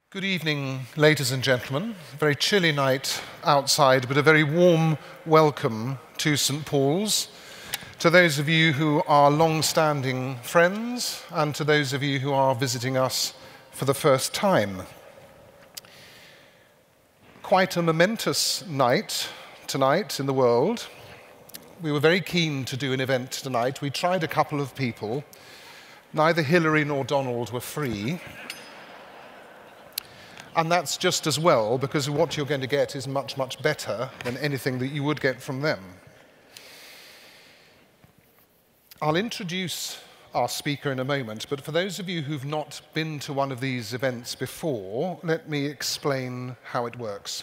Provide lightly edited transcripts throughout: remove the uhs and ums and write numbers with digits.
Good evening, ladies and gentlemen. A very chilly night outside, but a very warm welcome to St. Paul's. To those of you who are long-standing friends, and to those of you who are visiting us for the first time. Quite a momentous night tonight in the world. We were very keen to do an event tonight. We tried a couple of people. Neither Hillary nor Donald were free. And that's just as well, because what you're going to get is much, much better than anything that you would get from them. I'll introduce our speaker in a moment, but for those of you who've not been to one of these events before, let me explain how it works.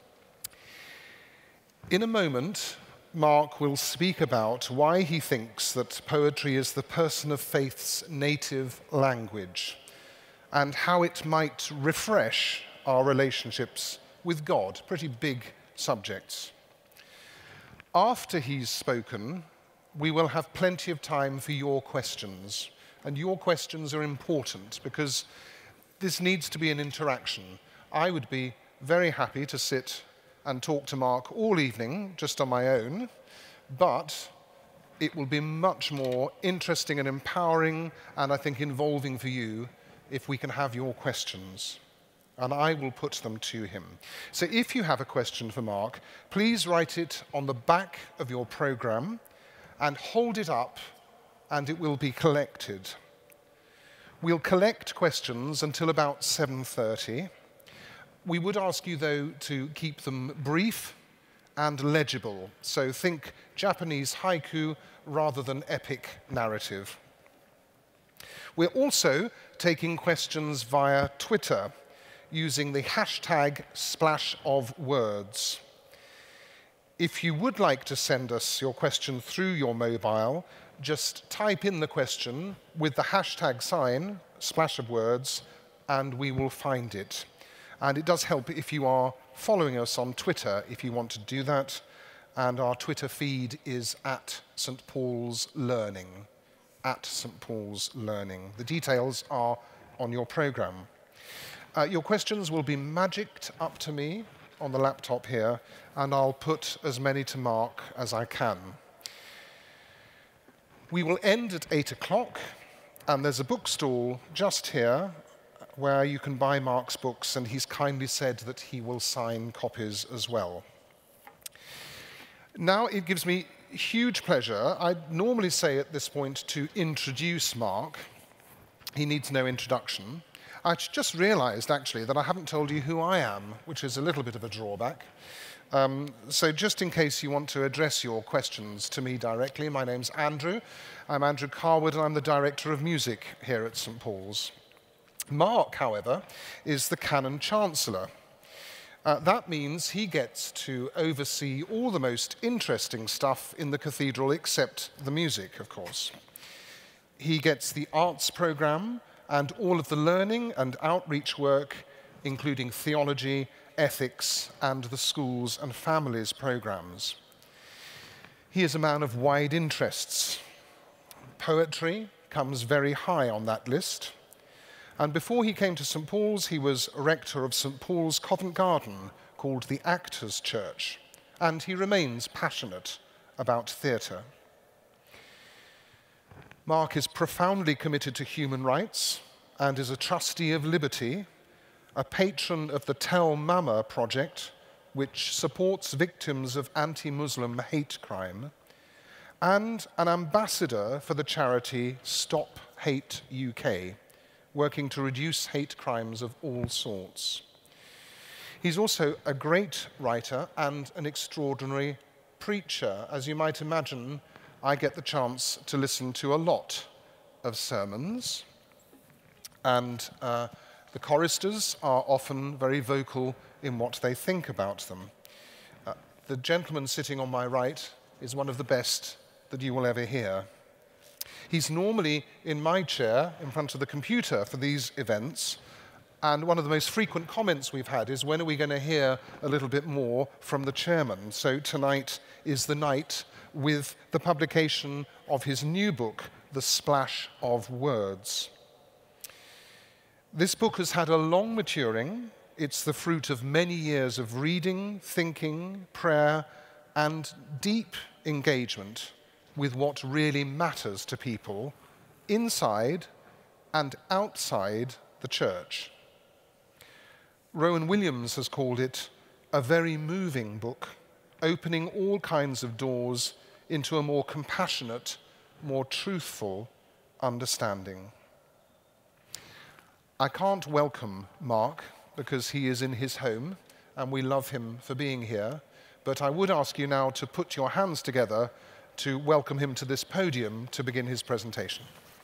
In a moment, Mark will speak about why he thinks that poetry is the person of faith's native language, and how it might refresh our relationships with God. Pretty big subjects. After he's spoken, we will have plenty of time for your questions. And your questions are important because this needs to be an interaction. I would be very happy to sit and talk to Mark all evening, just on my own, but it will be much more interesting and empowering, and I think involving for you, if we can have your questions, and I will put them to him. So if you have a question for Mark, please write it on the back of your program and hold it up, and it will be collected. We'll collect questions until about 7:30. We would ask you, though, to keep them brief and legible. So think Japanese haiku rather than epic narrative. We're also taking questions via Twitter using the hashtag #SplashOfWords. If you would like to send us your question through your mobile, just type in the question with the hashtag sign, #SplashOfWords, and we will find it. And it does help if you are following us on Twitter, if you want to do that. And our Twitter feed is @StPaulsLearning. @StPaulsLearning. The details are on your program. Your questions will be magicked up to me on the laptop here, and I'll put as many to Mark as I can. We will end at 8 o'clock, and there's a bookstall just here where you can buy Mark's books, and he's kindly said that he will sign copies as well. Now it gives me huge pleasure. I'd normally say at this point to introduce Mark. He needs no introduction. I just realized, actually, that I haven't told you who I am, which is a little bit of a drawback. So just in case you want to address your questions to me directly, my name's Andrew. I'm Andrew Carwood, and I'm the Director of Music here at St. Paul's. Mark, however, is the Canon Chancellor. That means he gets to oversee all the most interesting stuff in the cathedral, except the music, of course. He gets the arts program and all of the learning and outreach work, including theology, ethics, and the schools and families programs. He is a man of wide interests. Poetry comes very high on that list. And before he came to St. Paul's, he was rector of St. Paul's Covent Garden, called the Actors' Church, and he remains passionate about theatre. Mark is profoundly committed to human rights and is a trustee of liberty, a patron of the Tell Mama project, which supports victims of anti-Muslim hate crime, and an ambassador for the charity Stop Hate UK, working to reduce hate crimes of all sorts. He's also a great writer and an extraordinary preacher. As you might imagine, I get the chance to listen to a lot of sermons, and the choristers are often very vocal in what they think about them. The gentleman sitting on my right is one of the best that you will ever hear. He's normally in my chair in front of the computer for these events, and one of the most frequent comments we've had is, when are we going to hear a little bit more from the chairman? So tonight is the night with the publication of his new book, The Splash of Words. This book has had a long maturing. It's the fruit of many years of reading, thinking, prayer, and deep engagement with what really matters to people inside and outside the church. Rowan Williams has called it a very moving book, opening all kinds of doors into a more compassionate, more truthful understanding. I can't welcome Mark because he is in his home and we love him for being here, but I would ask you now to put your hands together to welcome him to this podium to begin his presentation.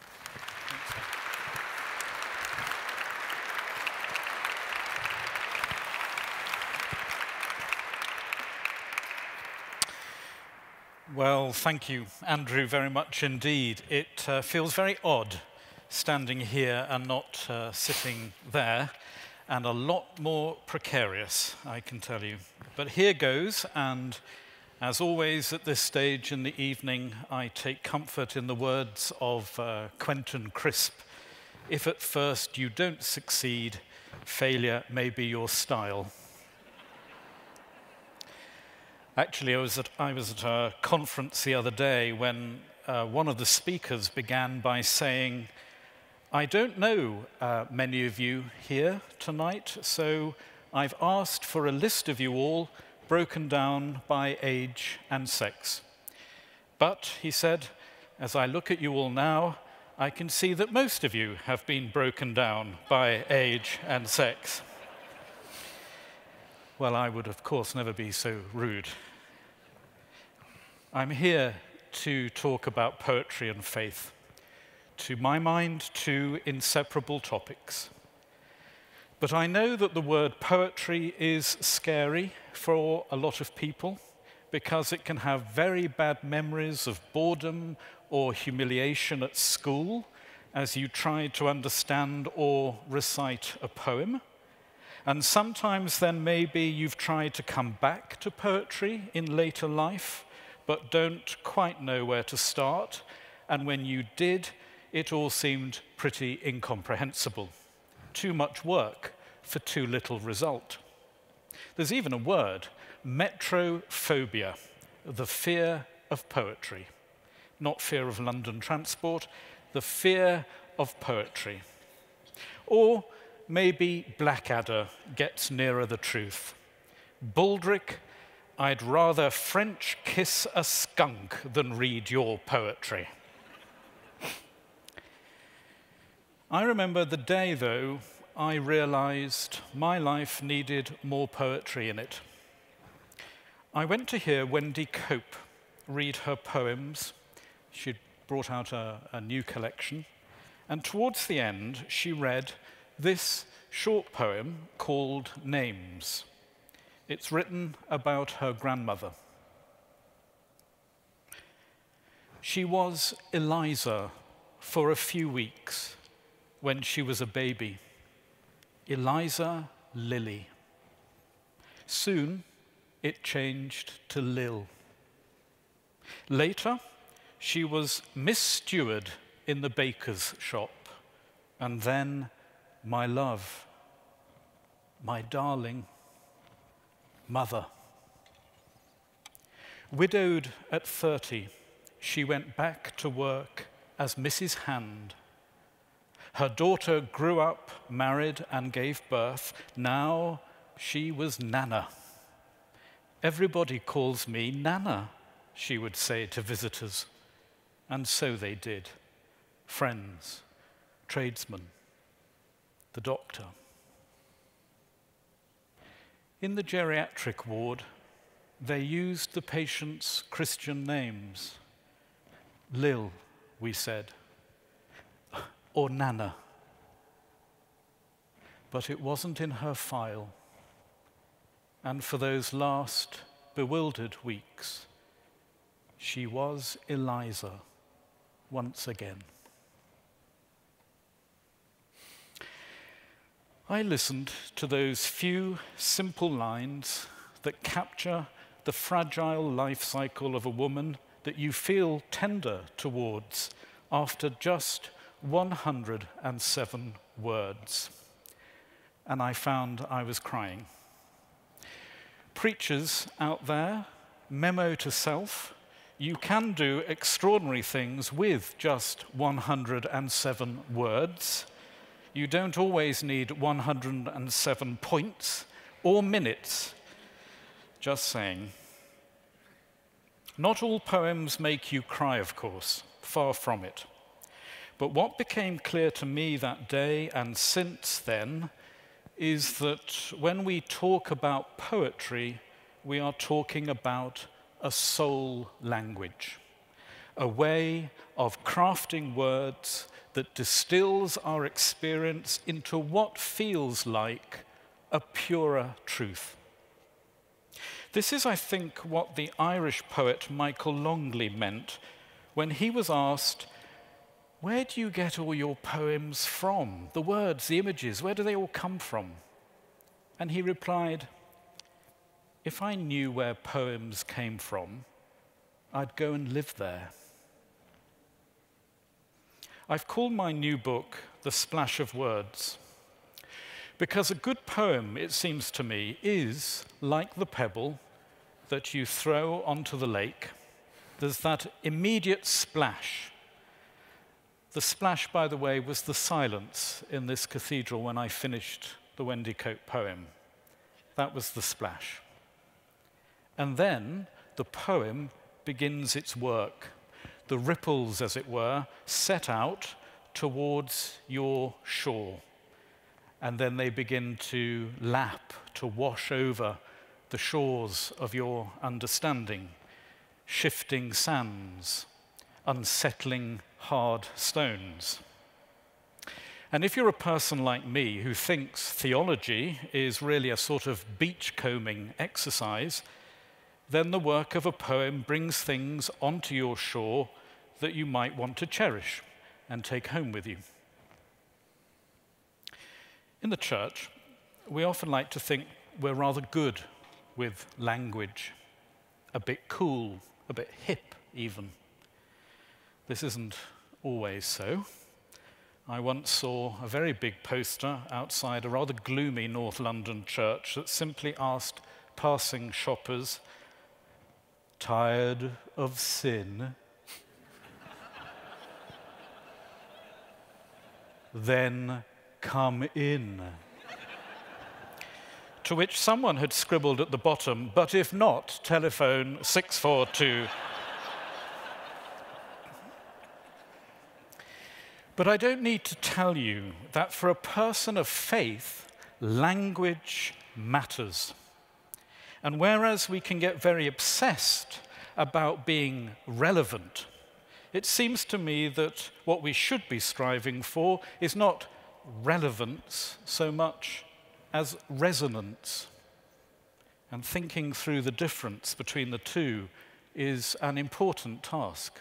Well, thank you, Andrew, very much indeed. It feels very odd standing here and not sitting there, and a lot more precarious, I can tell you. But here goes, and as always at this stage in the evening, I take comfort in the words of Quentin Crisp. If at first you don't succeed, failure may be your style. Actually, I was at a conference the other day when one of the speakers began by saying, I don't know many of you here tonight, so I've asked for a list of you all broken down by age and sex. But, he said, as I look at you all now, I can see that most of you have been broken down by age and sex. Well, I would, of course, never be so rude. I'm here to talk about poetry and faith. To my mind, two inseparable topics. But I know that the word poetry is scary for a lot of people because it can have very bad memories of boredom or humiliation at school as you try to understand or recite a poem. And sometimes then maybe you've tried to come back to poetry in later life, but don't quite know where to start. And when you did, it all seemed pretty incomprehensible. Too much work for too little result. There's even a word, metrophobia, the fear of poetry. Not fear of London transport, the fear of poetry. Or maybe Blackadder gets nearer the truth. Baldric, I'd rather French kiss a skunk than read your poetry. I remember the day, though, I realized my life needed more poetry in it. I went to hear Wendy Cope read her poems. She'd brought out a new collection. And towards the end, she read this short poem called Names. It's written about her grandmother. She was Eliza for a few weeks when she was a baby. Eliza Lily. Soon, it changed to Lil. Later, she was Miss Steward in the baker's shop. And then, my love, my darling, mother. Widowed at 30, she went back to work as Mrs. Hand. Her daughter grew up, married, and gave birth. Now she was Nana. Everybody calls me Nana, she would say to visitors. And so they did. Friends, tradesmen, the doctor. In the geriatric ward, they used the patient's Christian names. Lil, we said, or Nana. But it wasn't in her file. And for those last bewildered weeks, she was Eliza once again. I listened to those few simple lines that capture the fragile life cycle of a woman that you feel tender towards after just 107 words. and I found I was crying. Preachers out there, memo to self, you can do extraordinary things with just 107 words. You don't always need 107 points or minutes. Just saying. Not all poems make you cry, of course, far from it. But what became clear to me that day and since then is that when we talk about poetry, we are talking about a soul language, a way of crafting words that distills our experience into what feels like a purer truth. This is, I think, what the Irish poet Michael Longley meant when he was asked, where do you get all your poems from? The words, the images, where do they all come from? And he replied, if I knew where poems came from, I'd go and live there. I've called my new book The Splash of Words, because a good poem, it seems to me, is like the pebble that you throw onto the lake. There's that immediate splash. The splash, by the way, was the silence in this cathedral when I finished the Wendicote poem. That was the splash. And then the poem begins its work. The ripples, as it were, set out towards your shore. And then they begin to lap, to wash over the shores of your understanding, shifting sands, unsettling hard stones. And if you're a person like me who thinks theology is really a sort of beachcombing exercise, then the work of a poem brings things onto your shore that you might want to cherish and take home with you. In the church, we often like to think we're rather good with language, a bit cool, a bit hip even. This isn't always so. I once saw a very big poster outside a rather gloomy North London church that simply asked passing shoppers, tired of sin? Then come in. To which someone had scribbled at the bottom, but if not, telephone 642. But I don't need to tell you that for a person of faith, language matters. And whereas we can get very obsessed about being relevant, it seems to me that what we should be striving for is not relevance so much as resonance. And thinking through the difference between the two is an important task.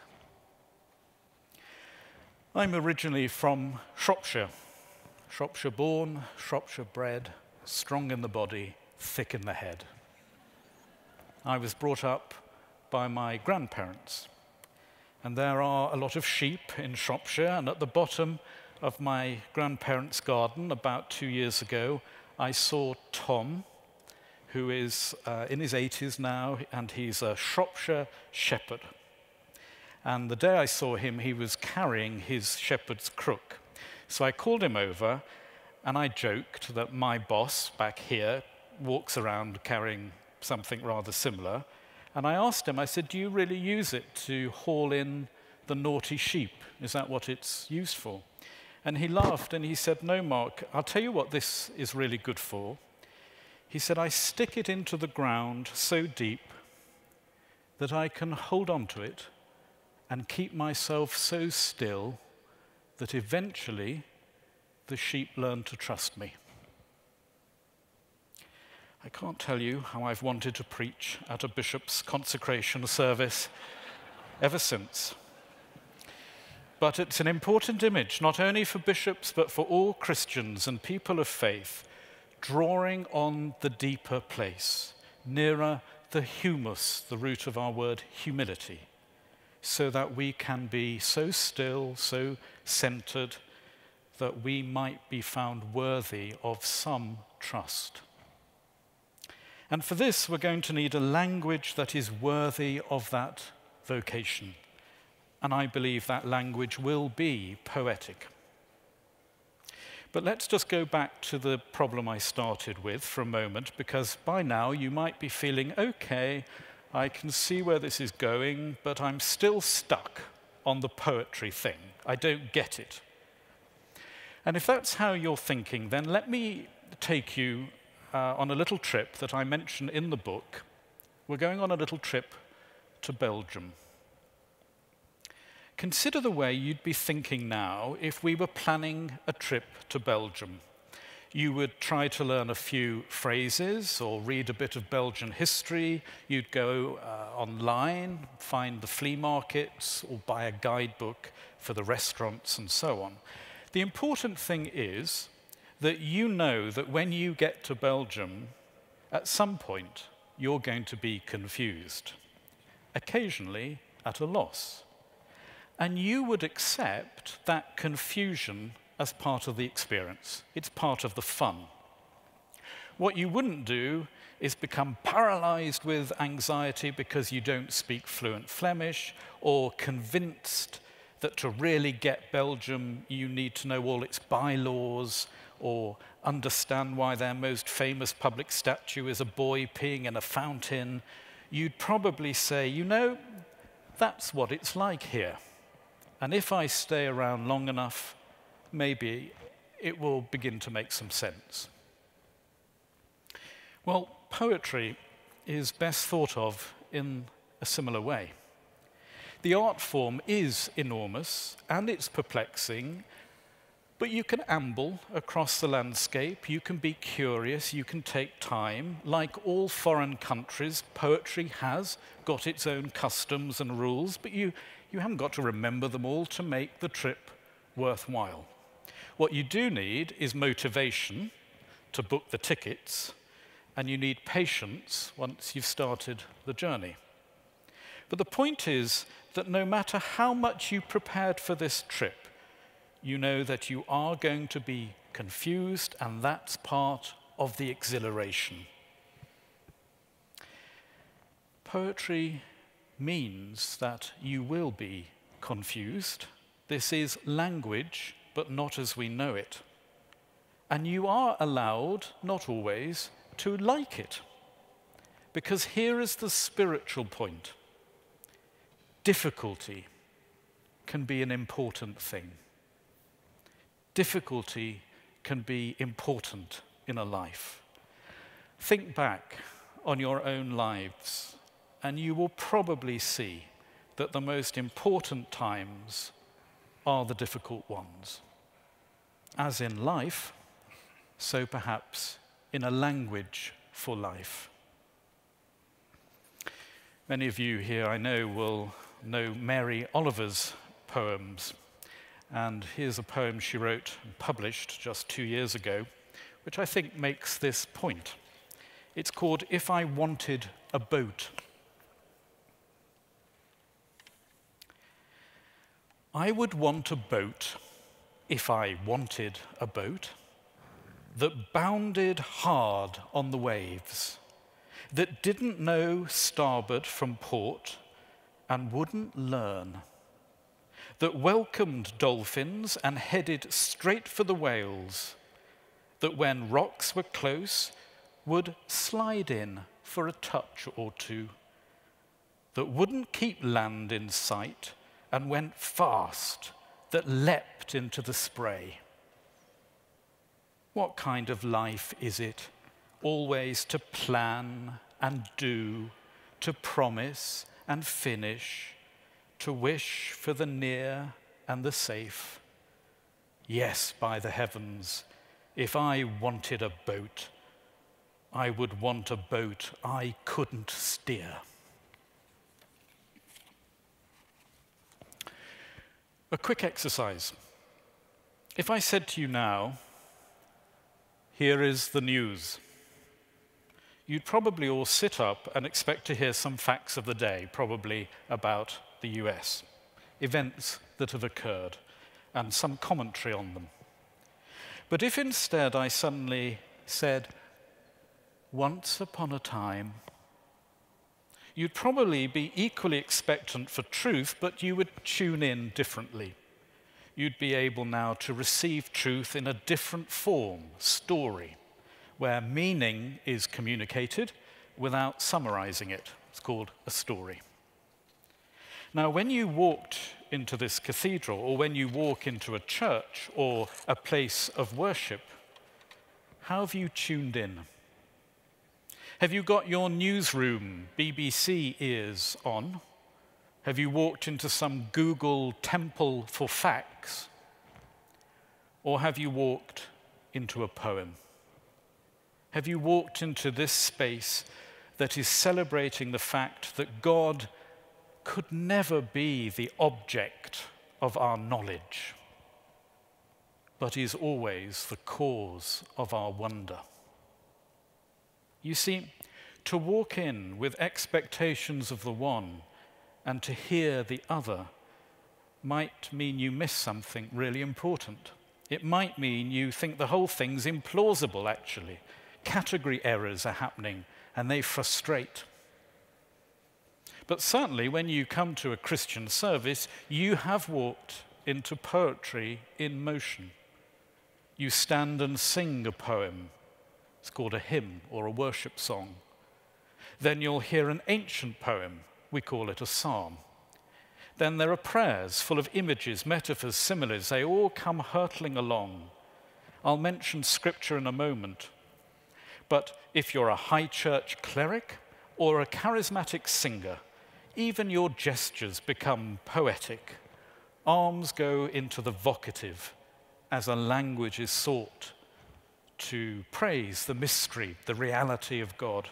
I'm originally from Shropshire. Shropshire born, Shropshire bred, strong in the body, thick in the head. I was brought up by my grandparents. And there are a lot of sheep in Shropshire, and at the bottom of my grandparents' garden about 2 years ago, I saw Tom, who is in his 80s now, and he's a Shropshire shepherd. And the day I saw him, he was carrying his shepherd's crook. So I called him over, and I joked that my boss back here walks around carrying something rather similar. And I asked him, I said, do you really use it to haul in the naughty sheep? Is that what it's used for? And he laughed and he said, no, Mark, I'll tell you what this is really good for. He said, I stick it into the ground so deep that I can hold on to it and keep myself so still that eventually the sheep learn to trust me. I can't tell you how I've wanted to preach at a bishop's consecration service ever since. But it's an important image, not only for bishops, but for all Christians and people of faith, drawing on the deeper place, nearer the humus, the root of our word humility, so that we can be so still, so centered, that we might be found worthy of some trust. And for this, we're going to need a language that is worthy of that vocation. And I believe that language will be poetic. But let's just go back to the problem I started with for a moment, because by now you might be feeling, okay, I can see where this is going, but I'm still stuck on the poetry thing. I don't get it. And if that's how you're thinking, then let me take you on a little trip that I mention in the book. We're going on a little trip to Belgium. Consider the way you'd be thinking now if we were planning a trip to Belgium. You would try to learn a few phrases or read a bit of Belgian history. You'd go online, find the flea markets, or buy a guidebook for the restaurants and so on. The important thing is that you know that when you get to Belgium, at some point, you're going to be confused, occasionally at a loss. And you would accept that confusion as part of the experience. It's part of the fun. What you wouldn't do is become paralyzed with anxiety because you don't speak fluent Flemish, or convinced that to really get Belgium, you need to know all its bylaws, or understand why their most famous public statue is a boy peeing in a fountain. You'd probably say, you know, that's what it's like here. And if I stay around long enough, maybe it will begin to make some sense. Well, poetry is best thought of in a similar way. The art form is enormous and it's perplexing, but you can amble across the landscape, you can be curious, you can take time. Like all foreign countries, poetry has got its own customs and rules, but you haven't got to remember them all to make the trip worthwhile. What you do need is motivation to book the tickets, and you need patience once you've started the journey. But the point is that no matter how much you prepared for this trip, you know that you are going to be confused, and that's part of the exhilaration. Poetry means that you will be confused. This is language, but not as we know it. And you are allowed, not always, to like it. Because here is the spiritual point. Difficulty can be an important thing. Difficulty can be important in a life. Think back on your own lives, and you will probably see that the most important times are the difficult ones. As in life, so perhaps in a language for life. Many of you here, I know, will know Mary Oliver's poems. And here's a poem she wrote and published just 2 years ago, which I think makes this point. It's called If I Wanted a Boat. I would want a boat, if I wanted a boat, that bounded hard on the waves, that didn't know starboard from port and wouldn't learn, that welcomed dolphins and headed straight for the whales, that when rocks were close would slide in for a touch or two, that wouldn't keep land in sight and went fast, that leapt into the spray. What kind of life is it, always to plan and do, to promise and finish, to wish for the near and the safe? Yes, by the heavens, if I wanted a boat, I would want a boat I couldn't steer. A quick exercise. If I said to you now, here is the news, you'd probably all sit up and expect to hear some facts of the day, probably about the US, events that have occurred, and some commentary on them. But if instead I suddenly said, once upon a time, you'd probably be equally expectant for truth, but you would tune in differently. You'd be able now to receive truth in a different form, story, where meaning is communicated without summarizing it. It's called a story. Now, when you walked into this cathedral, or when you walk into a church or a place of worship, how have you tuned in? Have you got your newsroom BBC ears on? Have you walked into some Google temple for facts? Or have you walked into a poem? Have you walked into this space that is celebrating the fact that God could never be the object of our knowledge, but is always the cause of our wonder? You see, to walk in with expectations of the one and to hear the other might mean you miss something really important. It might mean you think the whole thing's implausible, actually. Category errors are happening, and they frustrate. But certainly, when you come to a Christian service, you have walked into poetry in motion. You stand and sing a poem. It's called a hymn or a worship song. Then you'll hear an ancient poem. We call it a psalm. Then there are prayers full of images, metaphors, similes. They all come hurtling along. I'll mention scripture in a moment. But if you're a high church cleric or a charismatic singer, even your gestures become poetic. Arms go into the vocative as a language is sought to praise the mystery, the reality of God.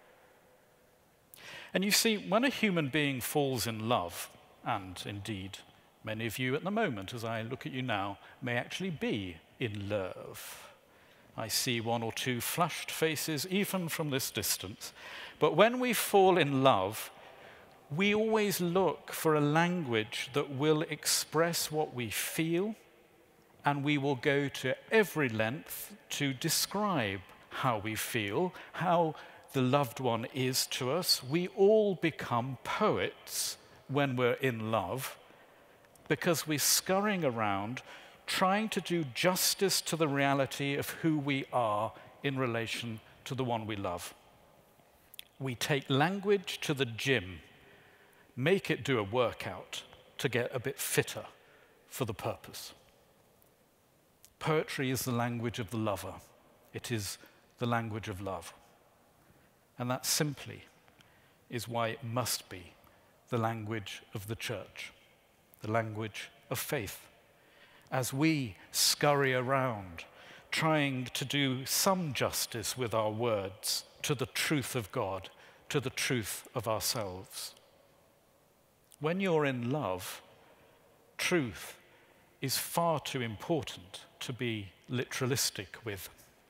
And you see, when a human being falls in love, and indeed many of you at the moment, as I look at you now, may actually be in love. I see one or two flushed faces even from this distance. But when we fall in love, we always look for a language that will express what we feel, and we will go to every length to describe how we feel, how the loved one is to us. We all become poets when we're in love because we're scurrying around trying to do justice to the reality of who we are in relation to the one we love. We take language to the gym, make it do a workout to get a bit fitter for the purpose. Poetry is the language of the lover. It is the language of love. And that simply is why it must be the language of the church, the language of faith. As we scurry around trying to do some justice with our words to the truth of God, to the truth of ourselves. When you're in love, truth is far too important to be literalistic with.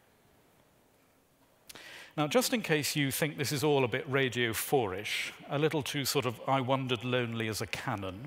Now, just in case you think this is all a bit Radio 4-ish, a little too sort of I wandered lonely as a canon,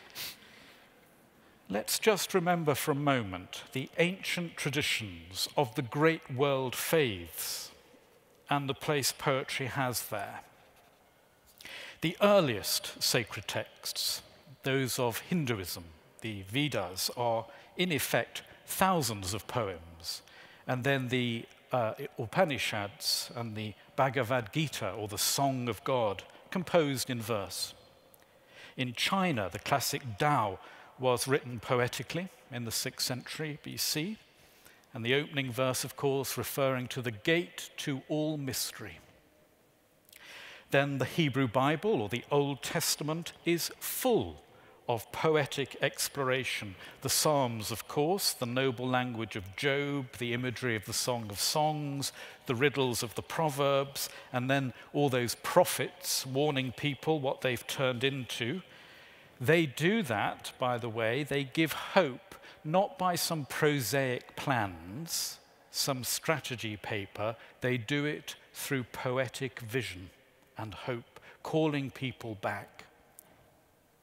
let's just remember for a moment the ancient traditions of the great world faiths and the place poetry has there. The earliest sacred texts, those of Hinduism, the Vedas, are in effect thousands of poems. And then the Upanishads and the Bhagavad Gita, or the Song of God, composed in verse. In China, the classic Tao was written poetically in the 6th century BC, and the opening verse, of course, referring to the gate to all mystery. Then the Hebrew Bible, or the Old Testament, is full of poetic exploration. The Psalms, of course, the noble language of Job, the imagery of the Song of Songs, the riddles of the Proverbs, and then all those prophets warning people what they've turned into. They do that, by the way, they give hope, not by some prosaic plans, some strategy paper. They do it through poetic vision and hope, calling people back.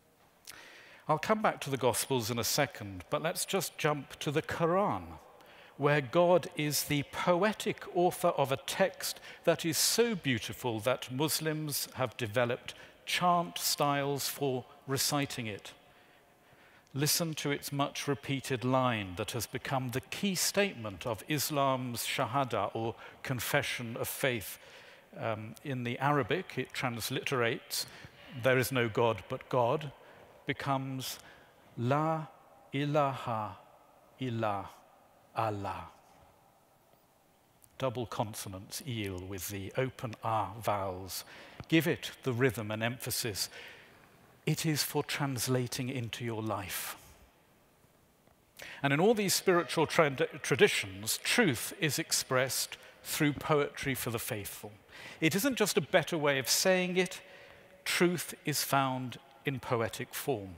I'll come back to the Gospels in a second, but let's just jump to the Quran, where God is the poetic author of a text that is so beautiful that Muslims have developed chant styles for reciting it. Listen to its much repeated line that has become the key statement of Islam's Shahada, or confession of faith. In the Arabic, it transliterates, "There is no God but God," becomes La ilaha illa Allah. Double consonants, eel, with the open ah vowels. Give it the rhythm and emphasis. It is for translating into your life. And in all these spiritual traditions, truth is expressed through poetry for the faithful. It isn't just a better way of saying it, truth is found in poetic form.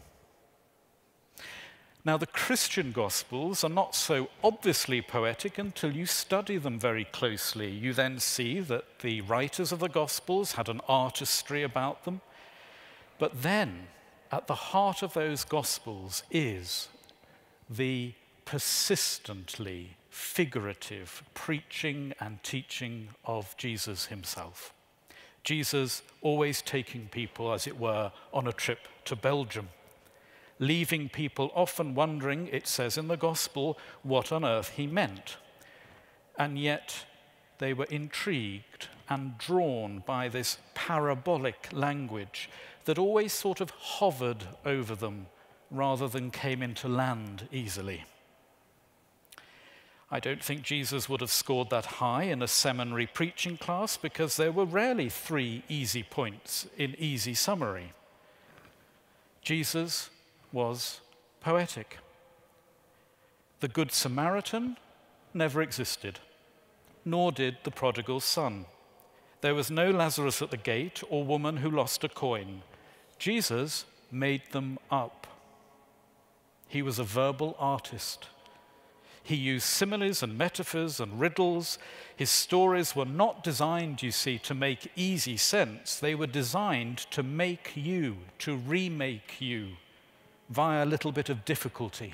Now, the Christian Gospels are not so obviously poetic until you study them very closely. You then see that the writers of the Gospels had an artistry about them. But then, at the heart of those Gospels is the persistently figurative preaching and teaching of Jesus himself. Jesus always taking people, as it were, on a trip to Belgium, leaving people often wondering, it says in the Gospel, what on earth he meant. And yet they were intrigued and drawn by this parabolic language that always sort of hovered over them rather than came into land easily. I don't think Jesus would have scored that high in a seminary preaching class, because there were rarely 3 easy points in easy summary. Jesus was poetic. The Good Samaritan never existed, nor did the prodigal son. There was no Lazarus at the gate or woman who lost a coin. Jesus made them up. He was a verbal artist. He used similes and metaphors and riddles. His stories were not designed, you see, to make easy sense. They were designed to make you, to remake you, via a little bit of difficulty.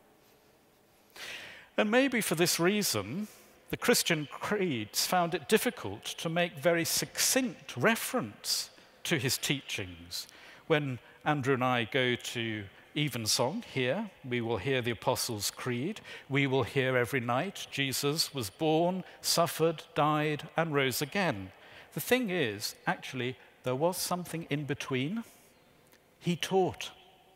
And maybe for this reason, the Christian creeds found it difficult to make very succinct reference to his teachings. When Andrew and I go to Evensong here, we will hear the Apostles' Creed. We will hear every night Jesus was born, suffered, died, and rose again. The thing is, actually, there was something in between. He taught.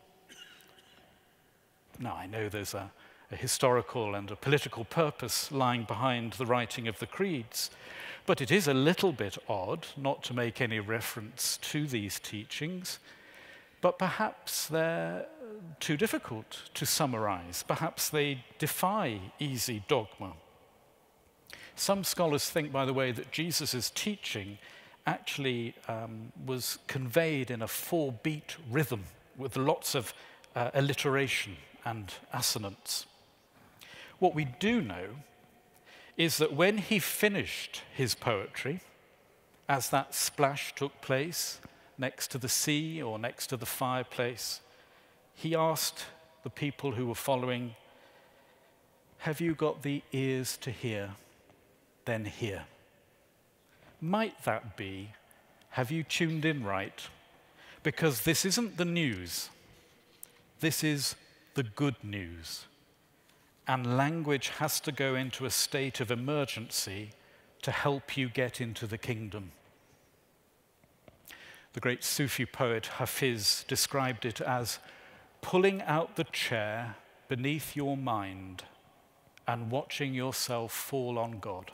Now, I know there's a historical and a political purpose lying behind the writing of the creeds, but it is a little bit odd not to make any reference to these teachings. But perhaps they're too difficult to summarize. Perhaps they defy easy dogma. Some scholars think, by the way, that Jesus' teaching actually was conveyed in a 4-beat rhythm with lots of alliteration and assonance. What we do know is that when he finished his poetry, as that splash took place next to the sea or next to the fireplace, he asked the people who were following, "Have you got the ears to hear? Then hear." Might that be, have you tuned in right? Because this isn't the news. This is the good news. And language has to go into a state of emergency to help you get into the kingdom. The great Sufi poet Hafiz described it as pulling out the chair beneath your mind and watching yourself fall on God.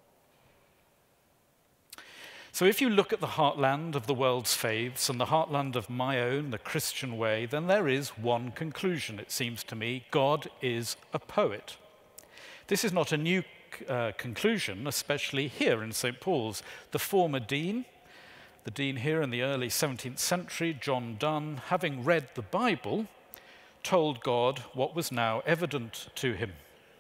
So if you look at the heartland of the world's faiths and the heartland of my own, the Christian way, then there is one conclusion, it seems to me: God is a poet. This is not a new conclusion, especially here in St. Paul's. The former dean, the dean here in the early 17th century, John Donne, having read the Bible, told God what was now evident to him.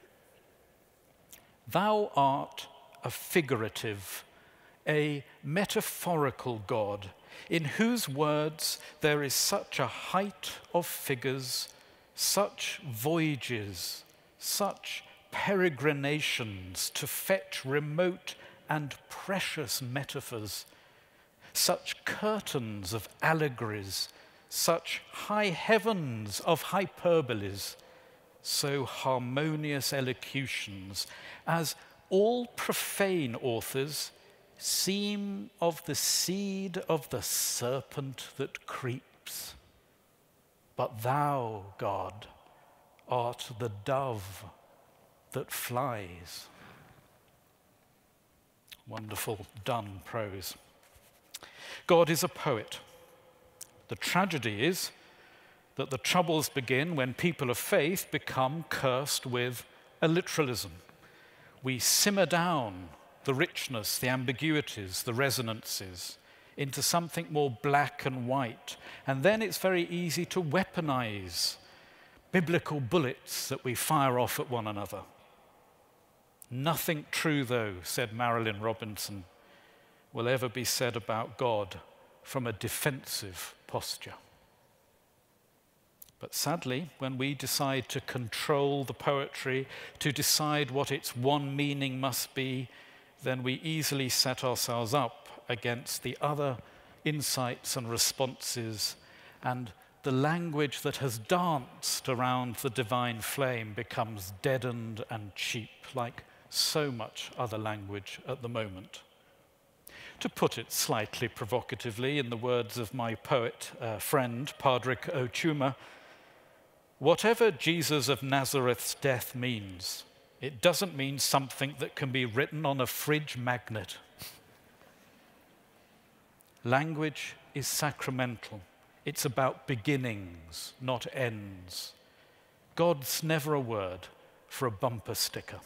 "Thou art a figurative, a metaphorical God, in whose words there is such a height of figures, such voyages, such peregrinations to fetch remote and precious metaphors, such curtains of allegories, such high heavens of hyperboles, so harmonious elocutions, as all profane authors seem of the seed of the serpent that creeps. But thou, God, art the dove that flies. Wonderful done prose. God is a poet. The tragedy is that the troubles begin when people of faith become cursed with a literalism. We simmer down the richness, the ambiguities, the resonances into something more black and white. And then it's very easy to weaponize biblical bullets that we fire off at one another. Nothing true, though, said Marilyn Robinson, will ever be said about God from a defensive posture. But sadly, when we decide to control the poetry, to decide what its one meaning must be, then we easily set ourselves up against the other insights and responses, and the language that has danced around the divine flame becomes deadened and cheap, like so much other language at the moment. To put it slightly provocatively, in the words of my poet friend, Padraig Ó Tuama, whatever Jesus of Nazareth's death means, it doesn't mean something that can be written on a fridge magnet. Language is sacramental. It's about beginnings, not ends. God's never a word for a bumper sticker.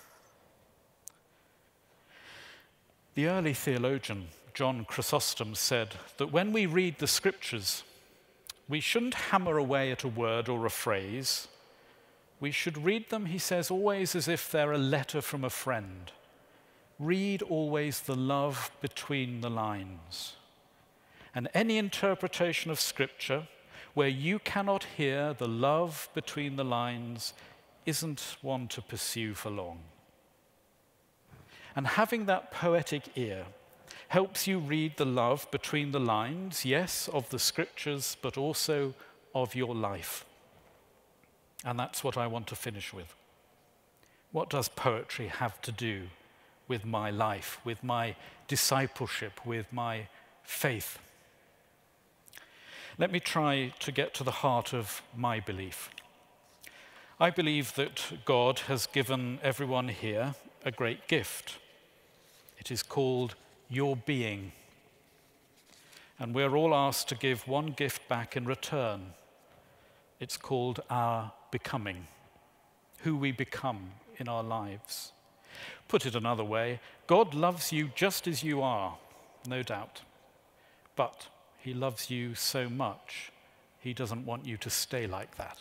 The early theologian, John Chrysostom, said that when we read the scriptures, we shouldn't hammer away at a word or a phrase. We should read them, he says, always as if they're a letter from a friend. Read always the love between the lines. And any interpretation of Scripture where you cannot hear the love between the lines isn't one to pursue for long. And having that poetic ear helps you read the love between the lines, yes, of the Scriptures, but also of your life. And that's what I want to finish with. What does poetry have to do with my life, with my discipleship, with my faith? Let me try to get to the heart of my belief. I believe that God has given everyone here a great gift. It is called your being. And we're all asked to give one gift back in return. It's called our becoming, who we become in our lives. Put it another way, God loves you just as you are, no doubt. But he loves you so much, he doesn't want you to stay like that.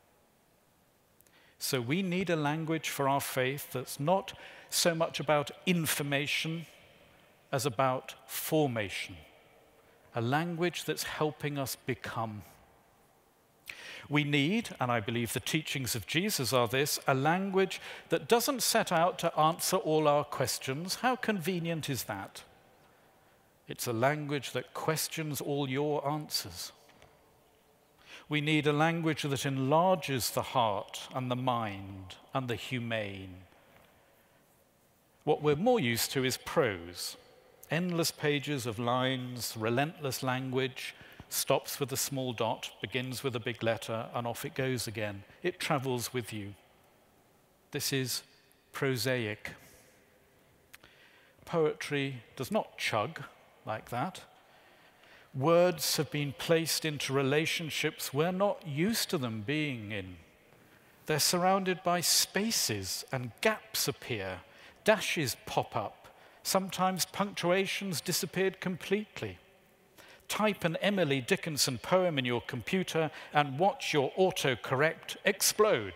So we need a language for our faith that's not so much about information as about formation. A language that's helping us become. We need, and I believe the teachings of Jesus are this, a language that doesn't set out to answer all our questions. How convenient is that? It's a language that questions all your answers. We need a language that enlarges the heart and the mind and the humane. What we're more used to is prose. Endless pages of lines, relentless language, stops with a small dot, begins with a big letter, and off it goes again. It travels with you. This is prosaic. Poetry does not chug like that. Words have been placed into relationships we're not used to them being in. They're surrounded by spaces, and gaps appear. Dashes pop up. Sometimes punctuation's disappeared completely. Type an Emily Dickinson poem in your computer and watch your autocorrect explode.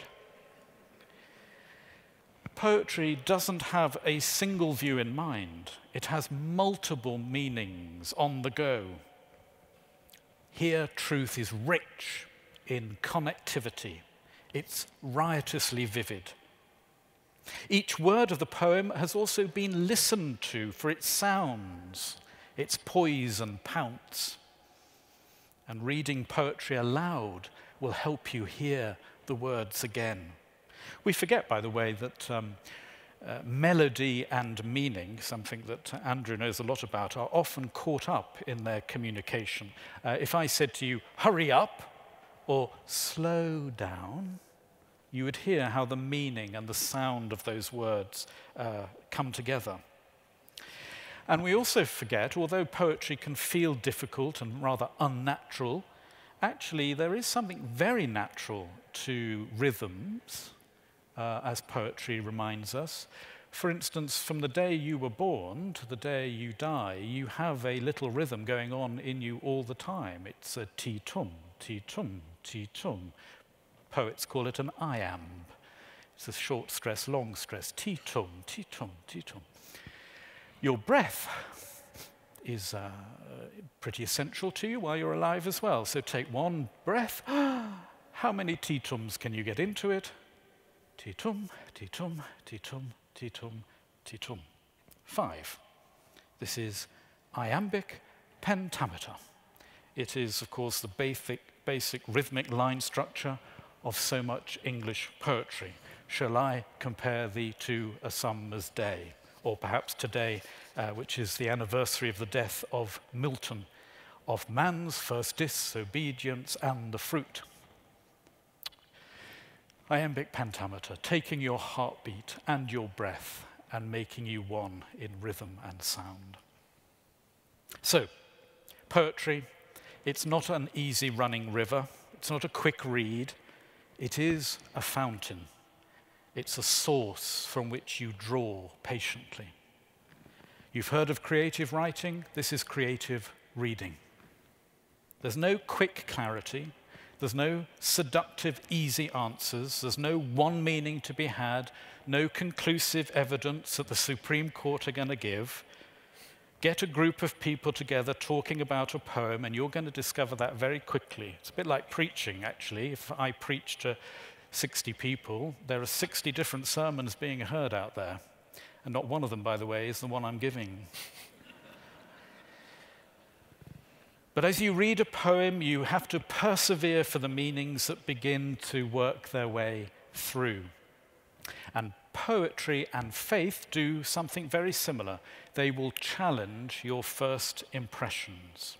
Poetry doesn't have a single view in mind. It has multiple meanings on the go. Here, truth is rich in connectivity. It's riotously vivid. Each word of the poem has also been listened to for its sounds, its poise and pounce. And reading poetry aloud will help you hear the words again. We forget, by the way, that melody and meaning, something that Andrew knows a lot about, are often caught up in their communication. If I said to you, hurry up, or slow down, you would hear how the meaning and the sound of those words come together. And we also forget, although poetry can feel difficult and rather unnatural, actually there is something very natural to rhythms, as poetry reminds us. For instance, from the day you were born to the day you die, you have a little rhythm going on in you all the time. It's a ti-tum, ti-tum, ti-tum. Poets call it an iamb. It's a short stress, long stress, ti-tum, ti-tum, ti-tum. Your breath is pretty essential to you while you're alive as well. So take one breath. How many ti-tums can you get into it? Ti-tum, ti-tum, ti-tum, ti-tum, ti-tum. 5. This is iambic pentameter. It is, of course, the basic rhythmic line structure of so much English poetry. Shall I compare thee to a summer's day? Or perhaps today, which is the anniversary of the death of Milton, of man's first disobedience and the fruit. Iambic pentameter, taking your heartbeat and your breath and making you one in rhythm and sound. So, poetry, it's not an easy running river, it's not a quick read, it is a fountain. It's a source from which you draw patiently. You've heard of creative writing, this is creative reading. There's no quick clarity, there's no seductive, easy answers, there's no one meaning to be had, no conclusive evidence that the Supreme Court are going to give. Get a group of people together talking about a poem and you're going to discover that very quickly. It's a bit like preaching, actually. If I preach to 60 people, there are 60 different sermons being heard out there. And not one of them, by the way, is the one I'm giving. But as you read a poem, you have to persevere for the meanings that begin to work their way through. And poetry and faith do something very similar. They will challenge your first impressions.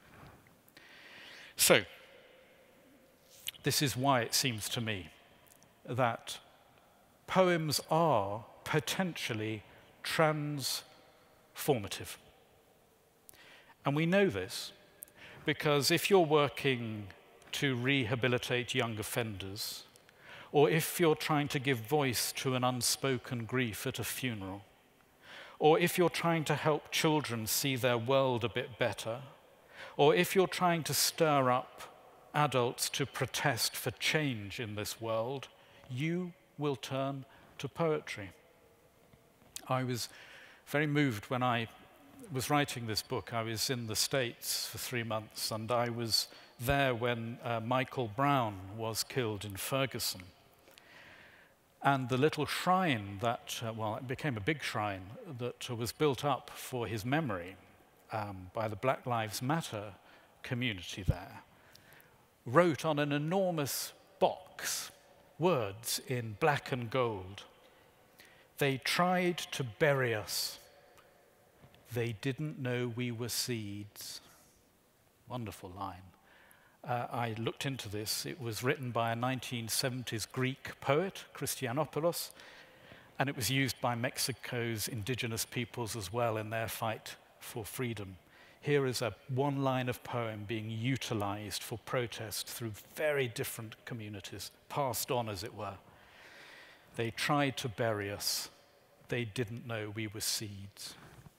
So, this is why it seems to me that poems are potentially transformative. And we know this because if you're working to rehabilitate young offenders, or if you're trying to give voice to an unspoken grief at a funeral, or if you're trying to help children see their world a bit better, or if you're trying to stir up adults to protest for change in this world, you will turn to poetry. I was very moved when I was writing this book. I was in the States for 3 months, and I was there when Michael Brown was killed in Ferguson. And the little shrine that, well, it became a big shrine that was built up for his memory by the Black Lives Matter community there, wrote on an enormous box words in black and gold. They tried to bury us. They didn't know we were seeds. Wonderful line. I looked into this. It was written by a 1970s Greek poet, Christianopoulos, and it was used by Mexico's indigenous peoples as well in their fight for freedom. Here is one line of poem being utilized for protest through very different communities, passed on as it were. They tried to bury us. They didn't know we were seeds.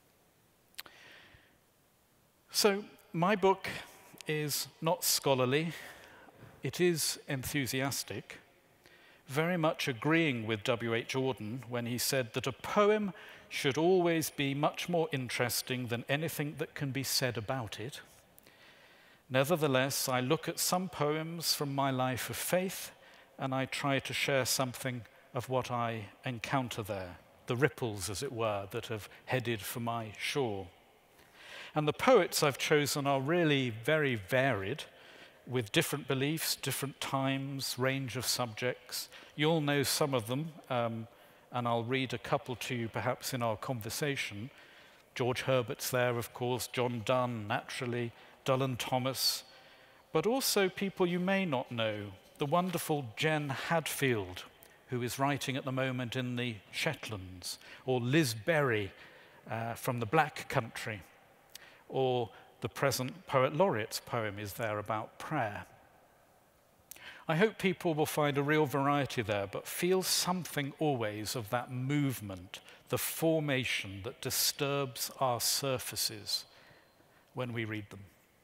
So my book is not scholarly, it is enthusiastic, very much agreeing with W.H. Auden when he said that a poem should always be much more interesting than anything that can be said about it. Nevertheless, I look at some poems from my life of faith and I try to share something of what I encounter there, the ripples, as it were, that have headed for my shore. And the poets I've chosen are really very varied, with different beliefs, different times, range of subjects. You'll know some of them, and I'll read a couple to you perhaps in our conversation. George Herbert's there, of course, John Donne, naturally, Dylan Thomas, but also people you may not know. The wonderful Jen Hadfield, who is writing at the moment in the Shetlands, or Liz Berry from the Black Country, or the present Poet Laureate's poem is there about prayer. I hope people will find a real variety there, but feel something always of that movement, the formation that disturbs our surfaces when we read them.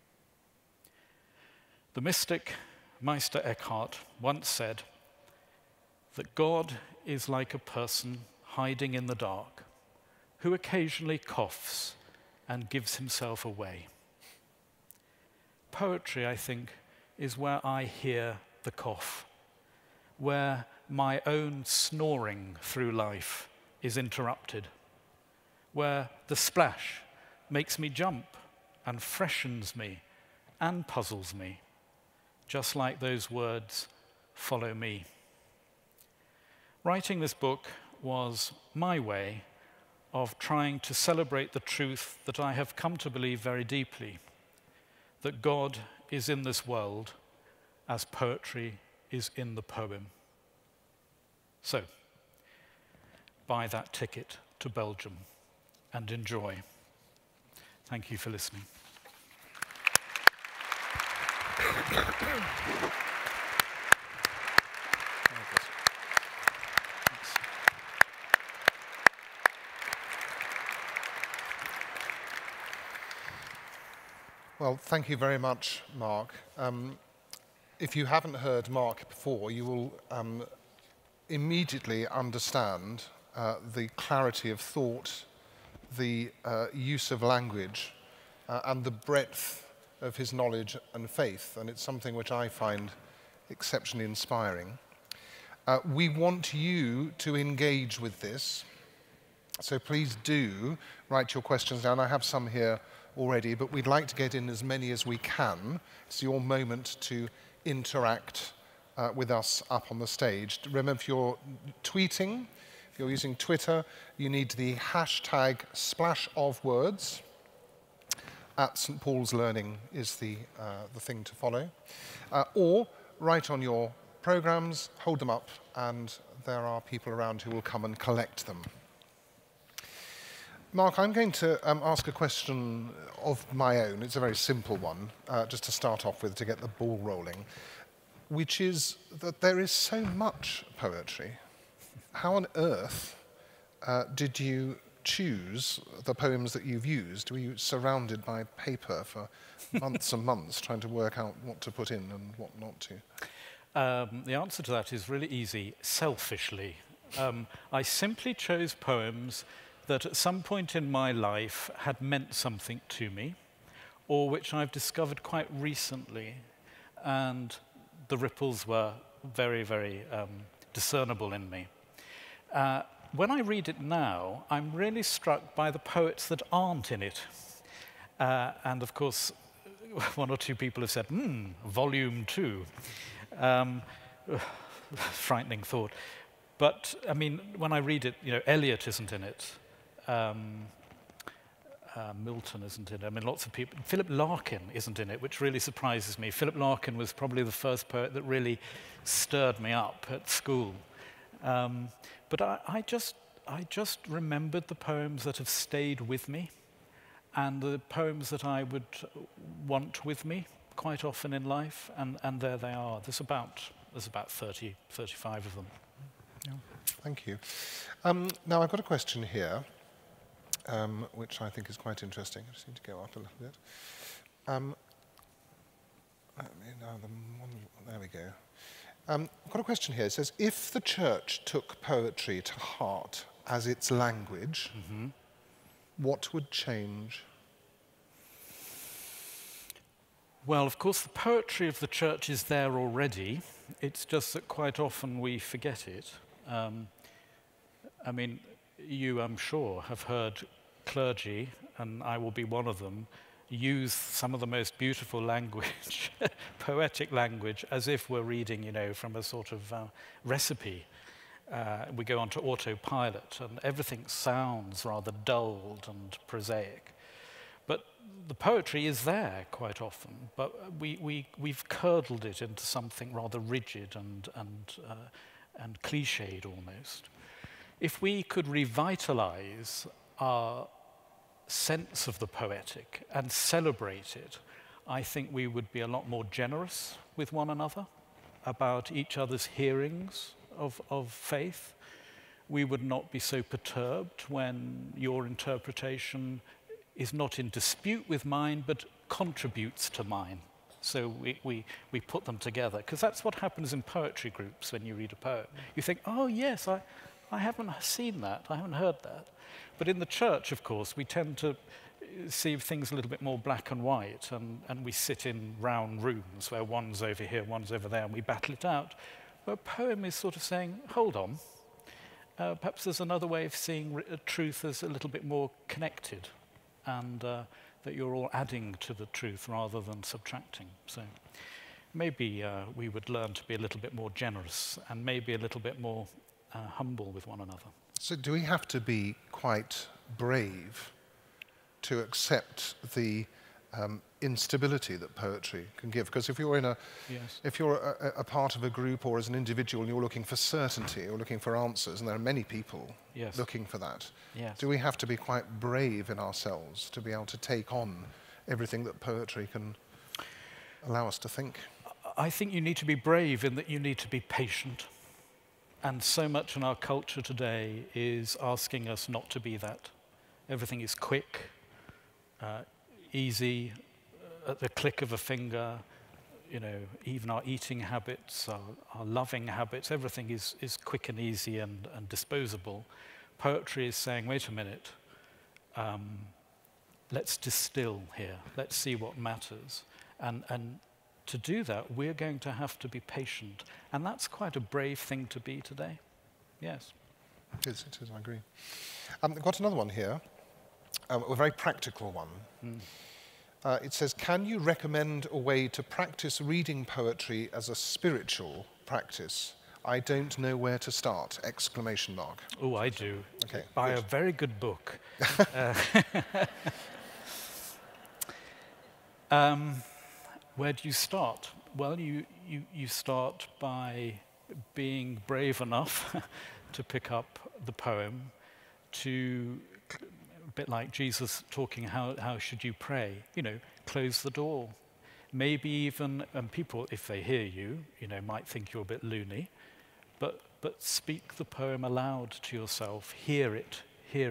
The mystic Meister Eckhart once said that God is like a person hiding in the dark who occasionally coughs and gives himself away. Poetry, I think, is where I hear the cough, where my own snoring through life is interrupted, where the splash makes me jump and freshens me and puzzles me, just like those words, "Follow me." Writing this book was my way of trying to celebrate the truth that I have come to believe very deeply, that God is in this world as poetry is in the poem. So, buy that ticket to Belgium and enjoy. Thank you for listening. Well, thank you very much, Mark. If you haven't heard Mark before, you will immediately understand the clarity of thought, the use of language, and the breadth of his knowledge and faith, and it's something which I find exceptionally inspiring. We want you to engage with this, so please do write your questions down. I have some here already, but we'd like to get in as many as we can. It's your moment to interact with us up on the stage. Remember, if you're tweeting, if you're using Twitter, you need the hashtag #SplashOfWords. At St. Paul's Learning is the thing to follow. Or write on your programs, hold them up, and there are people around who will come and collect them. Mark, I'm going to ask a question of my own. It's a very simple one, just to start off with, to get the ball rolling, which is that there is so much poetry. How on earth did you choose the poems that you've used? Were you surrounded by paper for months and months trying to work out what to put in and what not to? The answer to that is really easy, selfishly. I simply chose poems that at some point in my life had meant something to me, or which I've discovered quite recently, and the ripples were very, very discernible in me. When I read it now, I'm really struck by the poets that aren't in it. And of course, one or two people have said, volume 2. Frightening thought. But, I mean, when I read it, you know, Eliot isn't in it. Milton isn't in it. I mean, lots of people. Philip Larkin isn't in it, which really surprises me. Philip Larkin was probably the first poet that really stirred me up at school. But I just remembered the poems that have stayed with me, and the poems that I would want with me quite often in life, and there they are. There's about 30, 35 of them. Yeah. Thank you. Now, I've got a question here, which I think is quite interesting. I just need to go up a little bit. There we go. I've got a question here. It says, if the church took poetry to heart as its language, what would change? Well, of course, the poetry of the church is there already. It's just that quite often we forget it. I mean, you, I'm sure, have heard clergy, and I will be one of them, use some of the most beautiful language, poetic language, as if we're reading, from a sort of recipe. We go on to autopilot, and everything sounds rather dulled and prosaic. But the poetry is there quite often, but we've curdled it into something rather rigid and cliched almost. If we could revitalize our sense of the poetic and celebrate it, I think we would be a lot more generous with one another about each other's hearings of faith. We would not be so perturbed when your interpretation is not in dispute with mine, but contributes to mine. So we put them together, because that's what happens in poetry groups when you read a poem. You think, oh yes, I haven't seen that, I haven't heard that. But in the church, of course, we tend to see things a little bit more black and white, and we sit in round rooms where one's over here, one's over there, and we battle it out. But a poem is sort of saying, hold on, perhaps there's another way of seeing truth as a little bit more connected, and that you're all adding to the truth rather than subtracting. So maybe we would learn to be a little bit more generous and maybe a little bit more humble with one another. So do we have to be quite brave to accept the instability that poetry can give? Because if you're a part of a group or as an individual and you're looking for certainty or looking for answers, and there are many people looking for that, do we have to be quite brave in ourselves to be able to take on everything that poetry can allow us to think? I think you need to be brave in that you need to be patient. And so much in our culture today is asking us not to be that. Everything is quick, easy, at the click of a finger. Even our eating habits, our loving habits, everything is quick and easy and disposable. Poetry is saying, wait a minute, let's distill here, let's see what matters. And to do that, we're going to have to be patient. And that's quite a brave thing to be today. Yes. It is, I agree. I've got another one here, a very practical one. It says, can you recommend a way to practice reading poetry as a spiritual practice? I don't know where to start, ! Oh, I do. Okay, Buy good. a very good book. Where do you start? Well, you start by being brave enough to pick up the poem, a bit like Jesus talking, how should you pray? Close the door. Maybe even, and people, if they hear you, might think you're a bit loony, but speak the poem aloud to yourself, hear it,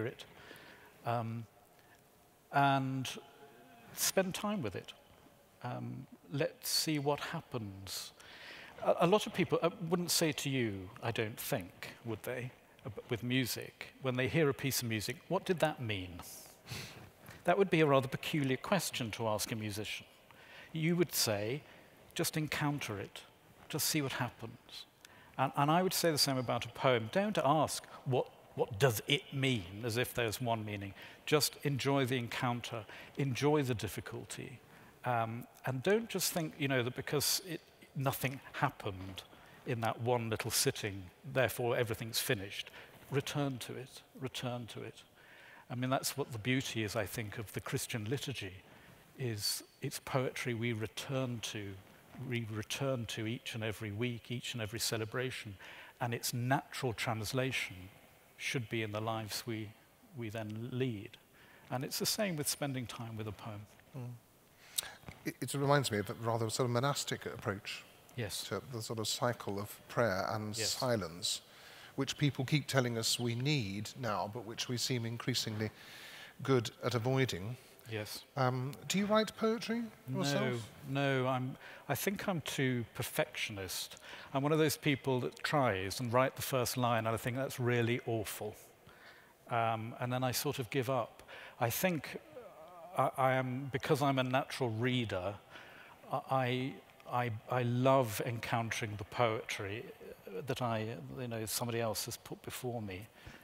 and spend time with it. Let's see what happens. A lot of people wouldn't say to you, I don't think, would they, with music, when they hear a piece of music, what did that mean? That would be a rather peculiar question to ask a musician. You would say, just encounter it, just see what happens. And I would say the same about a poem. Don't ask, what does it mean, as if there's one meaning. Just enjoy the encounter, enjoy the difficulty. And don't just think, that because nothing happened in that one little sitting, therefore everything's finished. Return to it. I mean, that's what the beauty is, I think, of the Christian liturgy, is it's poetry we return to each and every week, each and every celebration, and its natural translation should be in the lives we then lead. And it's the same with spending time with a poem. It reminds me of a rather sort of monastic approach to the sort of cycle of prayer and silence, which people keep telling us we need now, but which we seem increasingly good at avoiding. Yes. Do you write poetry yourself? No. I think I'm too perfectionist. I'm one of those people that tries and write the first line, and I think that's really awful. And then I sort of give up. I think I am, because I'm a natural reader, I I love encountering the poetry that somebody else has put before me.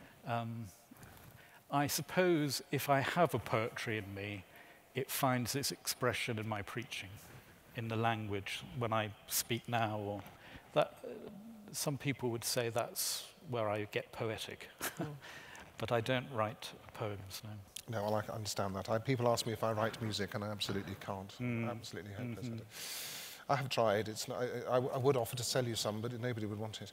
I suppose if I have a poetry in me, it finds its expression in my preaching, in the language when I speak now. Or that some people would say that's where I get poetic, but I don't write poems, no. No, well, I understand that. People ask me if I write music, and I absolutely can't. Absolutely hopeless at it. I have tried. It's not, I would offer to sell you some, but nobody would want it.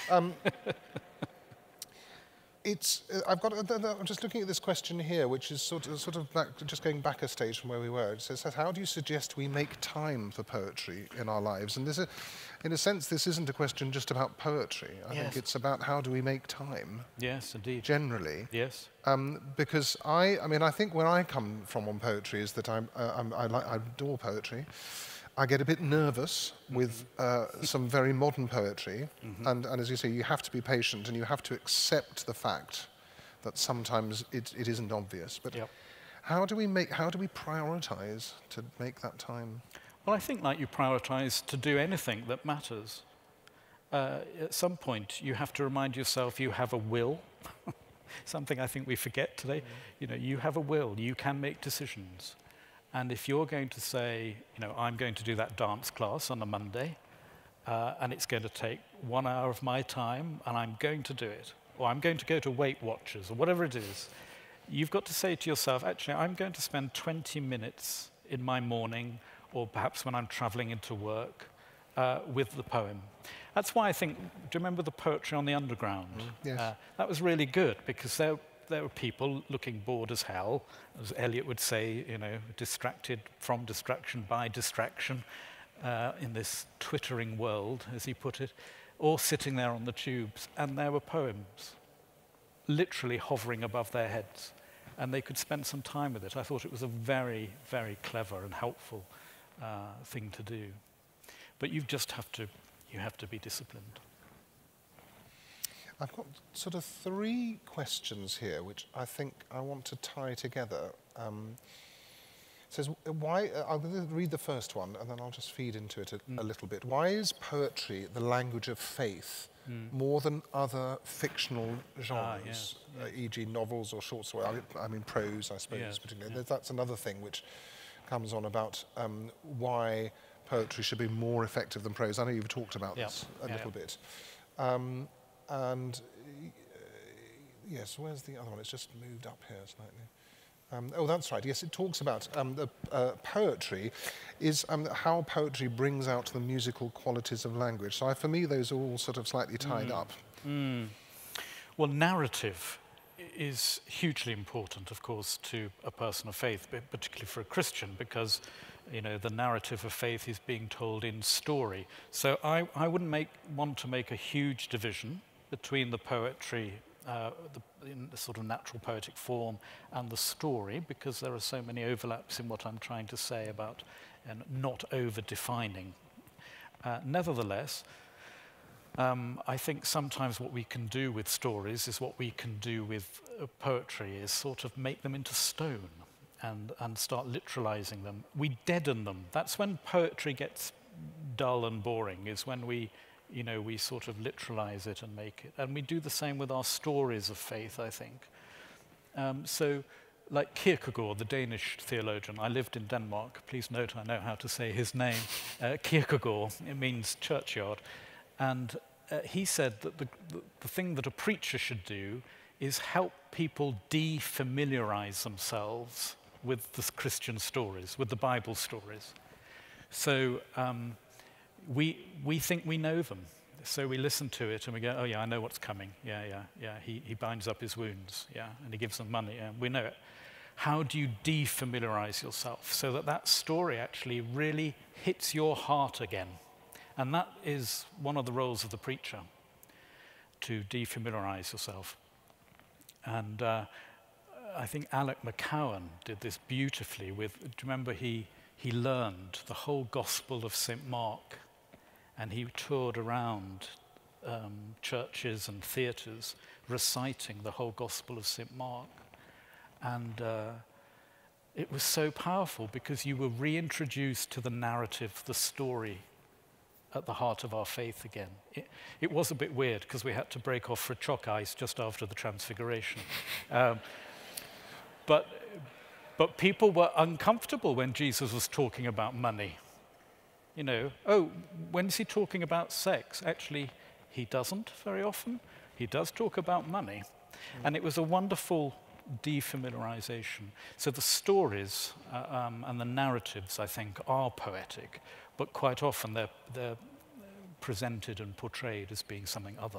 I'm just looking at this question here, which is sort of back, just going back a stage from where we were. It says, how do you suggest we make time for poetry in our lives? And in a sense, this isn't a question just about poetry. I think it's about how do we make time. Yes, indeed. Generally. Yes. Because I think where I come from on poetry is that I adore poetry. I get a bit nervous with some very modern poetry, and as you say, you have to be patient and you have to accept the fact that sometimes it isn't obvious. But how do we prioritize to make that time? Well, I think like you prioritize to do anything that matters. At some point, you have to remind yourself you have a will. Something I think we forget today. You have a will. You can make decisions. And if you're going to say, I'm going to do that dance class on a Monday, and it's going to take 1 hour of my time, and I'm going to do it, or I'm going to go to Weight Watchers, or whatever it is, you've got to say to yourself, actually, I'm going to spend 20 minutes in my morning, or perhaps when I'm traveling into work, with the poem. That's why I think, do you remember the poetry on the Underground? Yes. That was really good, because there were people looking bored as hell, as Eliot would say, distracted from distraction by distraction in this twittering world, as he put it, or sitting there on the tubes, and there were poems literally hovering above their heads, and they could spend some time with it. I thought it was a very, very clever and helpful thing to do. But you have to be disciplined. I've got sort of 3 questions here, which I think I want to tie together. It says, why? I'll read the first one, and then I'll just feed into it a little bit. Why is poetry the language of faith more than other fictional genres, e.g. novels or short stories? I mean prose, I suppose, particularly. That's another thing which comes on about why poetry should be more effective than prose. I know you've talked about this a little bit. And yes, where's the other one? It's just moved up here slightly. Oh, that's right. Yes, it talks about the poetry is how poetry brings out the musical qualities of language. So for me, those are all sort of slightly tied up. Well, narrative is hugely important, of course, to a person of faith, but particularly for a Christian, because the narrative of faith is being told in story. So I wouldn't want to make a huge division between the poetry, in the sort of natural poetic form, and the story, because there are so many overlaps in what I'm trying to say about not over-defining. Nevertheless, I think sometimes what we can do with stories is what we can do with poetry, is sort of make them into stone and start literalizing them. We deaden them. That's when poetry gets dull and boring, is when we sort of literalize it and make it. And we do the same with our stories of faith, I think. So, like Kierkegaard, the Danish theologian, I lived in Denmark. Please note I know how to say his name. Kierkegaard, it means churchyard. And he said that the thing that a preacher should do is help people defamiliarize themselves with the Christian stories, with the Bible stories. So we think we know them. So we listen to it and we go, oh yeah, I know what's coming. Yeah. He binds up his wounds, and he gives them money, we know it. How do you defamiliarize yourself so that story actually really hits your heart again? And that is one of the roles of the preacher, to defamiliarize yourself. And I think Alec McCowan did this beautifully with, do you remember he learned the whole Gospel of St. Mark, and he toured around churches and theatres reciting the whole Gospel of St. Mark. And it was so powerful because you were reintroduced to the narrative, the story at the heart of our faith again. It was a bit weird because we had to break off for chalk ice just after the Transfiguration. But people were uncomfortable when Jesus was talking about money. You know, oh, when is he talking about sex? Actually, he doesn't very often. He does talk about money. And it was a wonderful defamiliarization. So the stories and the narratives, I think, are poetic, but quite often they're presented and portrayed as being something other.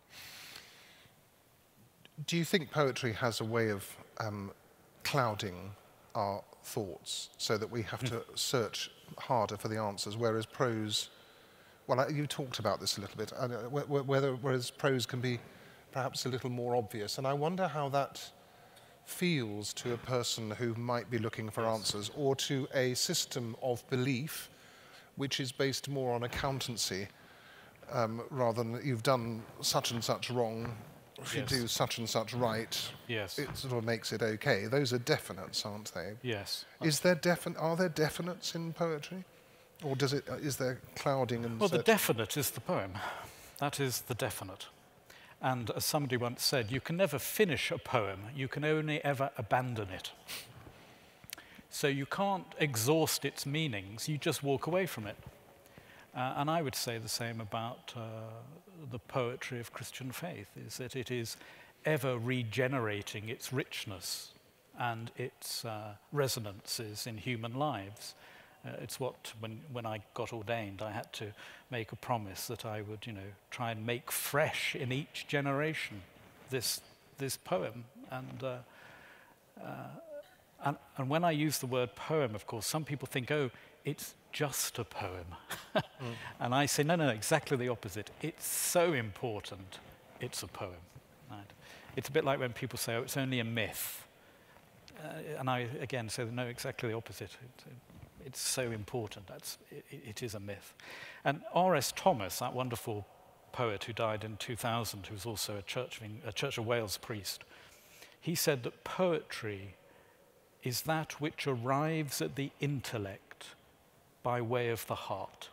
Do you think poetry has a way of clouding our thoughts so that we have to search harder for the answers, whereas prose, well, you talked about this a little bit, whereas prose can be perhaps a little more obvious. And I wonder how that feels to a person who might be looking for answers, or to a system of belief which is based more on accountancy, rather than you've done such and such wrong, if you do such and such right, it sort of makes it okay. Those are definites, aren't they? Yes. Are there definites in poetry? Or is there clouding and... Well, the definite is the poem. That is the definite. And as somebody once said, you can never finish a poem, you can only ever abandon it. So you can't exhaust its meanings, you just walk away from it. And I would say the same about the poetry of Christian faith, is that it is ever regenerating its richness and its resonances in human lives. It's what, when I got ordained, I had to make a promise that I would, try and make fresh in each generation this poem. And when I use the word poem, of course, some people think, oh, it's just a poem. And I say, no, exactly the opposite. It's so important, it's a poem. Right? It's a bit like when people say, oh, it's only a myth. And I, again, say, no, exactly the opposite. It's so important. It is a myth. And R.S. Thomas, that wonderful poet who died in 2000, who was also a Church of Wales priest, he said that poetry is that which arrives at the intellect by way of the heart.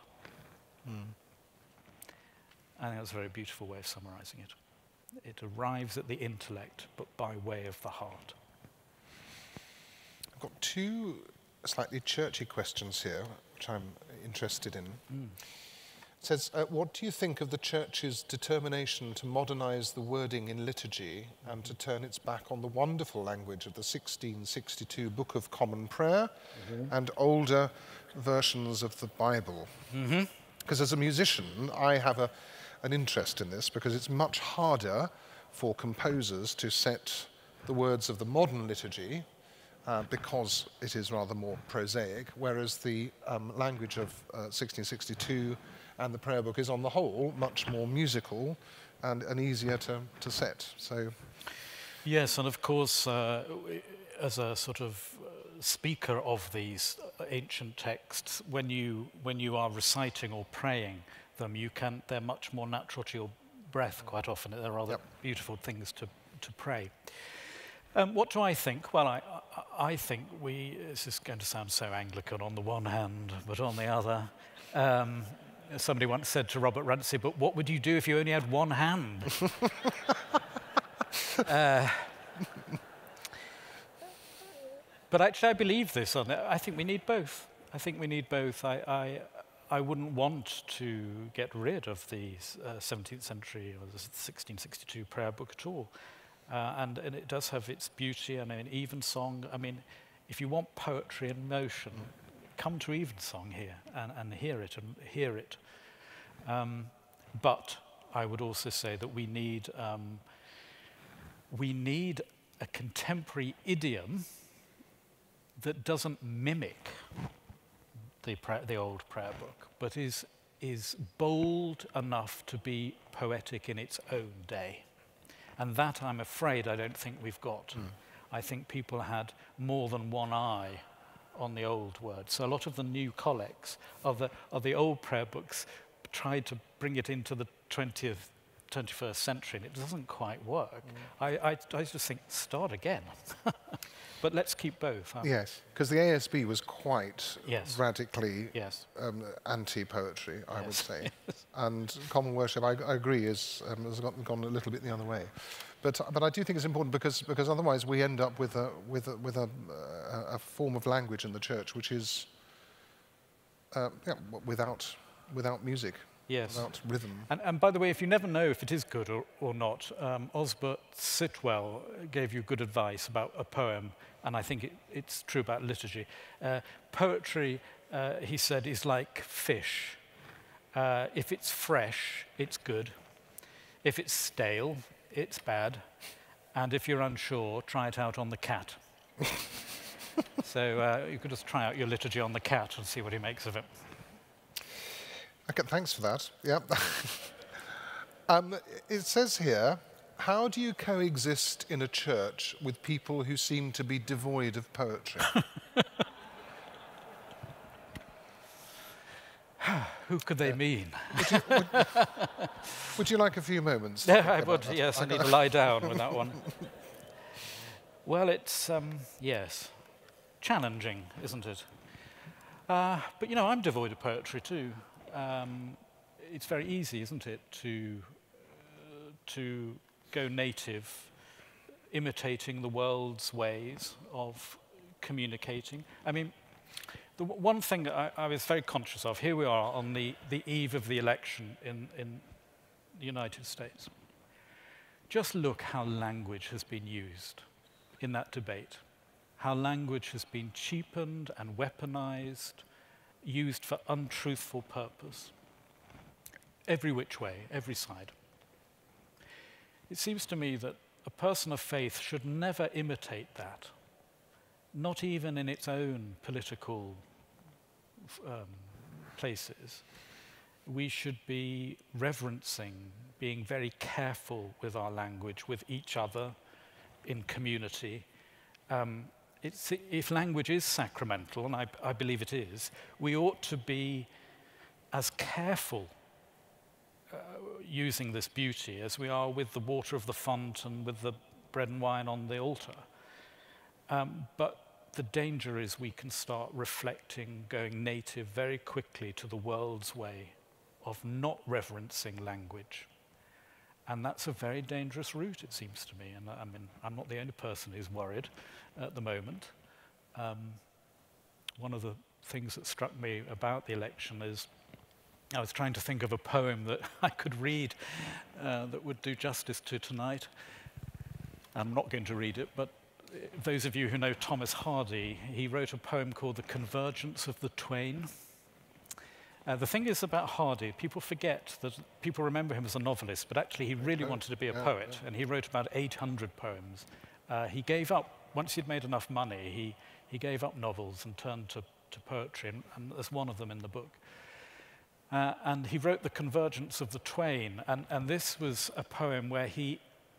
I think that's a very beautiful way of summarizing it. It arrives at the intellect, but by way of the heart. I've got two slightly churchy questions here, which I'm interested in. It says, what do you think of the Church's determination to modernize the wording in liturgy and to turn its back on the wonderful language of the 1662 Book of Common Prayer and older versions of the Bible? Because as a musician, I have an interest in this, because it's much harder for composers to set the words of the modern liturgy because it is rather more prosaic, whereas the language of 1662 and the prayer book is, on the whole, much more musical and easier to set. So, yes, and of course, as a sort of speaker of these ancient texts, when you are reciting or praying them, they're much more natural to your breath quite often. They're rather beautiful things to pray. What do I think? Well, I think this is going to sound so Anglican on the one hand, but on the other, somebody once said to Robert Runcie, but what would you do if you only had one hand? But actually, I believe this. I think we need both. I think we need both. I wouldn't want to get rid of the 17th century or the 1662 prayer book at all. And it does have its beauty. I mean, evensong. I mean, if you want poetry in motion, come to evensong here and hear it. But I would also say that we need a contemporary idiom that doesn't mimic the old prayer book, but is bold enough to be poetic in its own day. And that, I'm afraid, I don't think we've got. I think people had more than one eye on the old word. So a lot of the new collects of the old prayer books tried to bring it into the 21st century, and it doesn't quite work. I just think, start again. But let's keep both. Huh? Yes, because the ASB was quite Yes. radically Yes. anti-poetry, I would Yes. say. And common worship, I agree, has gone a little bit the other way. But I do think it's important because otherwise we end up with a form of language in the church which is without music, Yes. without rhythm. And by the way, if you never know if it is good or not, Osbert Sitwell gave you good advice about a poem, and I think it's true about liturgy. Poetry, he said, is like fish. If it's fresh, it's good. If it's stale, it's bad. And if you're unsure, try it out on the cat. So you could just try out your liturgy on the cat and see what he makes of it. Okay, thanks for that. Yep. It says here, how do you coexist in a church with people who seem to be devoid of poetry? Who could they mean? Would you like a few moments? Yeah, I would. Yes, I need to lie down with that one. Well, it's, yes, challenging, isn't it? But, you know, I'm devoid of poetry too. It's very easy, isn't it, to go native, imitating the world's ways of communicating. I mean, the one thing I was very conscious of, here we are on the eve of the election in the United States. Just look how language has been used in that debate, how language has been cheapened and weaponized, used for untruthful purpose, every which way, every side. It seems to me that a person of faith should never imitate that, not even in its own political places. We should be reverencing, being very careful with our language, with each other, in community. If language is sacramental, and I believe it is, we ought to be as careful using this beauty as we are with the water of the font and with the bread and wine on the altar. But the danger is we can start reflecting, going native very quickly to the world's way of not reverencing language. And that's a very dangerous route, it seems to me. And I mean, I'm not the only person who's worried at the moment. One of the things that struck me about the election is I was trying to think of a poem that I could read that would do justice to tonight. I'm not going to read it, but those of you who know Thomas Hardy, he wrote a poem called The Convergence of the Twain. The thing is about Hardy, people forget that people remember him as a novelist, but actually he really wanted to be a poet, and he wrote about 800 poems. He gave up, once he'd made enough money, he gave up novels and turned to poetry, and there's one of them in the book. And he wrote The Convergence of the Twain, and this was a poem where he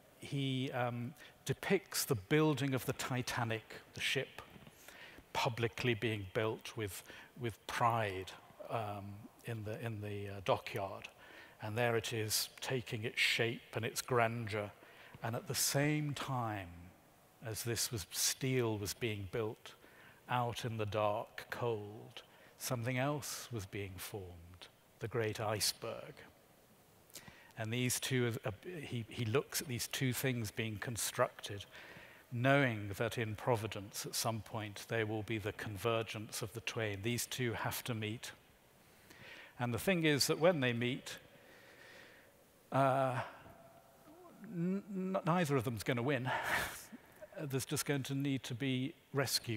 depicts the building of the Titanic, the ship, publicly being built with pride in the dockyard. And there it is, taking its shape and its grandeur. And at the same time as this steel was being built, out in the dark, cold, something else was being formed, the great iceberg. And these two, he looks at these two things being constructed, knowing that in Providence at some point there will be the convergence of the twain. These two have to meet. And the thing is that when they meet, neither of them's going to win. There's just going to need to be rescue.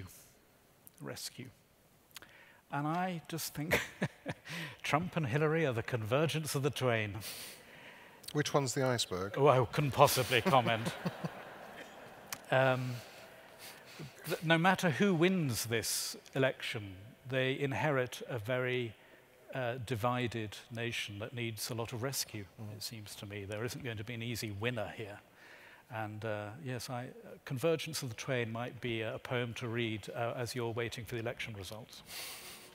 And I just think Trump and Hillary are the convergence of the twain. Which one's the iceberg? Oh, I couldn't possibly comment. No matter who wins this election, they inherit a very divided nation that needs a lot of rescue, it seems to me. There isn't going to be an easy winner here. And yes, Convergence of the Twain might be a poem to read as you're waiting for the election results.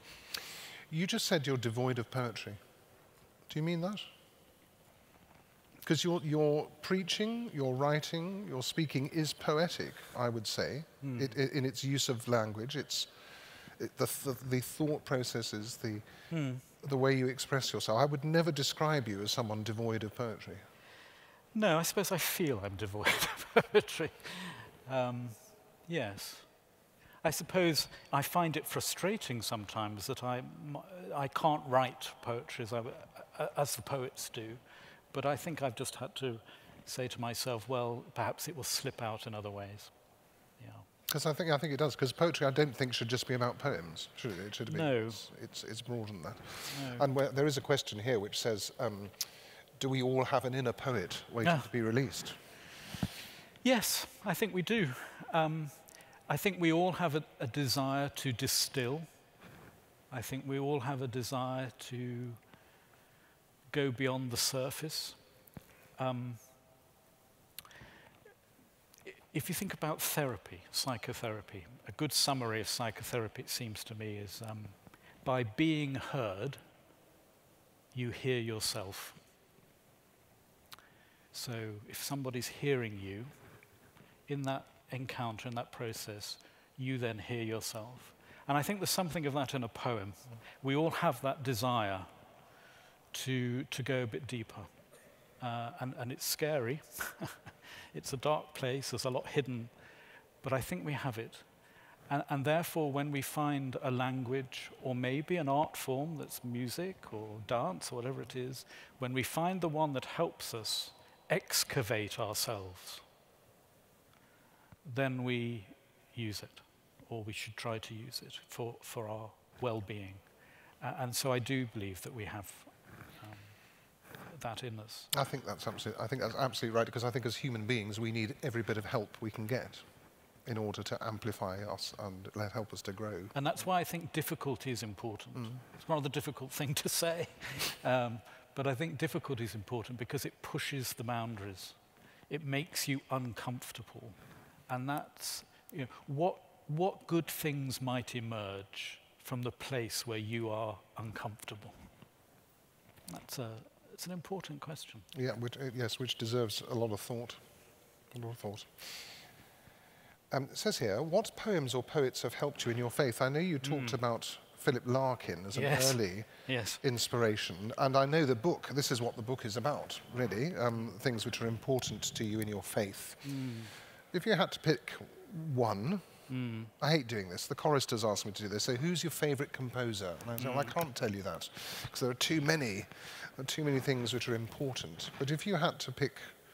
You just said you're devoid of poetry. Do you mean that? Because your preaching, your writing, your speaking is poetic, I would say, in its use of language. The thought processes, the way you express yourself. I would never describe you as someone devoid of poetry. No, I suppose I feel I'm devoid of poetry. Yes. I suppose I find it frustrating sometimes that I can't write poetry as the poets do, but I think I've just had to say to myself, well, perhaps it will slip out in other ways. Yeah. Because I think it does. Because poetry, I don't think, should just be about poems. Should it? It should be. No. It's broader than that. No. And there is a question here which says, do we all have an inner poet waiting to be released? Yes, I think we do. I think we all have a desire to distill. I think we all have a desire to go beyond the surface. If you think about therapy, psychotherapy, a good summary of psychotherapy, it seems to me, is by being heard, you hear yourself. So if somebody's hearing you, in that encounter, in that process, you then hear yourself. And I think there's something of that in a poem. We all have that desire to go a bit deeper. And it's scary. It's a dark place, there's a lot hidden, but I think we have it. And therefore, when we find a language, or maybe an art form that's music or dance or whatever it is, when we find the one that helps us excavate ourselves, then we use it, or we should try to use it for our well-being. And so I do believe that we have that in us. I think that's absolutely right, because I think as human beings we need every bit of help we can get in order to amplify us and help us to grow. And that's why I think difficulty is important. It's a rather difficult thing to say, but I think difficulty is important because it pushes the boundaries. It makes you uncomfortable. And that's, what good things might emerge from the place where you are uncomfortable? It's an important question. Yeah, which deserves a lot of thought. It says here, what poems or poets have helped you in your faith? I know you talked about Philip Larkin as an early inspiration, and I know this is what the book is about, really, things which are important to you in your faith. If you had to pick one, I hate doing this, the choristers asked me to do this, so who's your favourite composer? And I said, well, I can't tell you that, because there are too many things which are important. But if you had to pick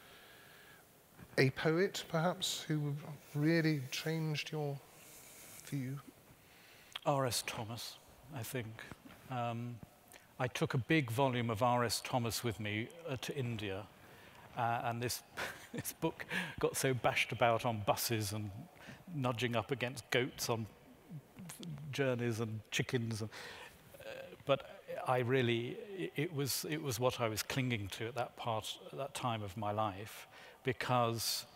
a poet, perhaps, who really changed your view? R.S. Thomas, I think. I took a big volume of R.S. Thomas with me to India, and this book got so bashed about on buses and nudging up against goats on journeys and chickens. But I really, it was what I was clinging to at that time of my life, because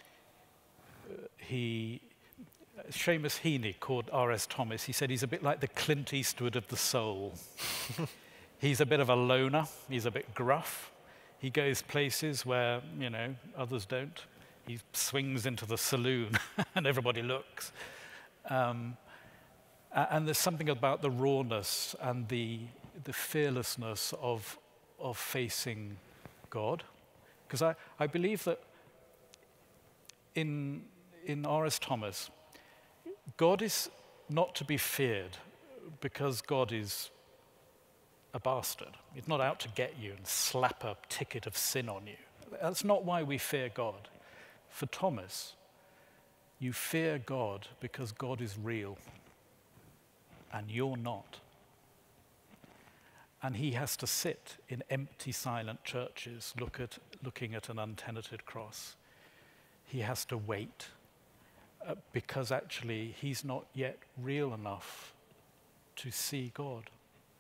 Seamus Heaney called R.S. Thomas, he said he's a bit like the Clint Eastwood of the soul. He's a bit of a loner, he's a bit gruff, he goes places where, others don't. He swings into the saloon and everybody looks. And there's something about the rawness and the fearlessness of facing God. Because I believe that in R.S. Thomas, God is not to be feared because God is a bastard. He's not out to get you and slap a ticket of sin on you. That's not why we fear God. For Thomas, you fear God because God is real and you're not. And he has to sit in empty, silent churches looking at an untenanted cross. He has to wait because actually he's not yet real enough to see God.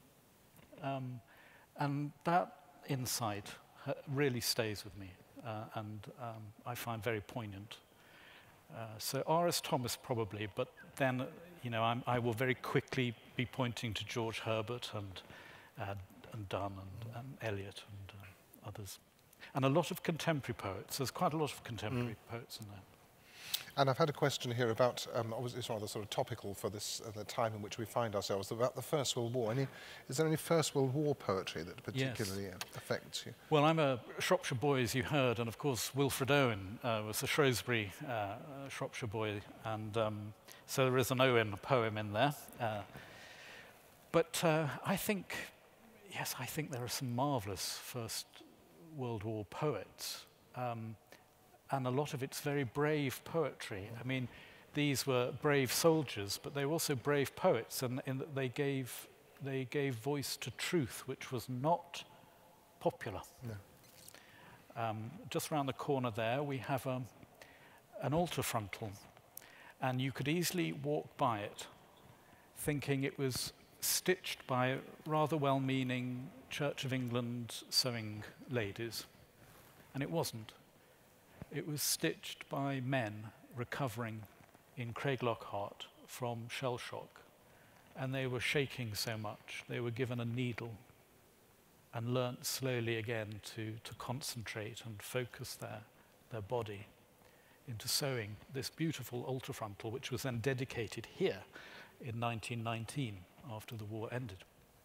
And that insight really stays with me and I find very poignant. So R.S. Thomas probably, but then I will very quickly be pointing to George Herbert and Donne and Eliot and others. And a lot of contemporary poets. There's quite a lot of contemporary poets in there. And I've had a question here about, it's rather sort of topical for this, the time in which we find ourselves, about the First World War. Is there any First World War poetry that particularly affects you? Well, I'm a Shropshire boy, as you heard, and of course Wilfred Owen was a Shrewsbury Shropshire boy, and so there is an Owen poem in there. But I think there are some marvellous First World War poets. And a lot of it's very brave poetry. I mean, these were brave soldiers, but they were also brave poets, and in that they gave voice to truth, which was not popular. No. Just around the corner there, we have an altar frontal, and you could easily walk by it, thinking it was stitched by rather well-meaning Church of England sewing ladies, and it wasn't. It was stitched by men recovering in Craiglockhart from shell shock, and they were shaking so much they were given a needle and learnt slowly again to concentrate and focus their body into sewing this beautiful altar frontal, which was then dedicated here in 1919 after the war ended.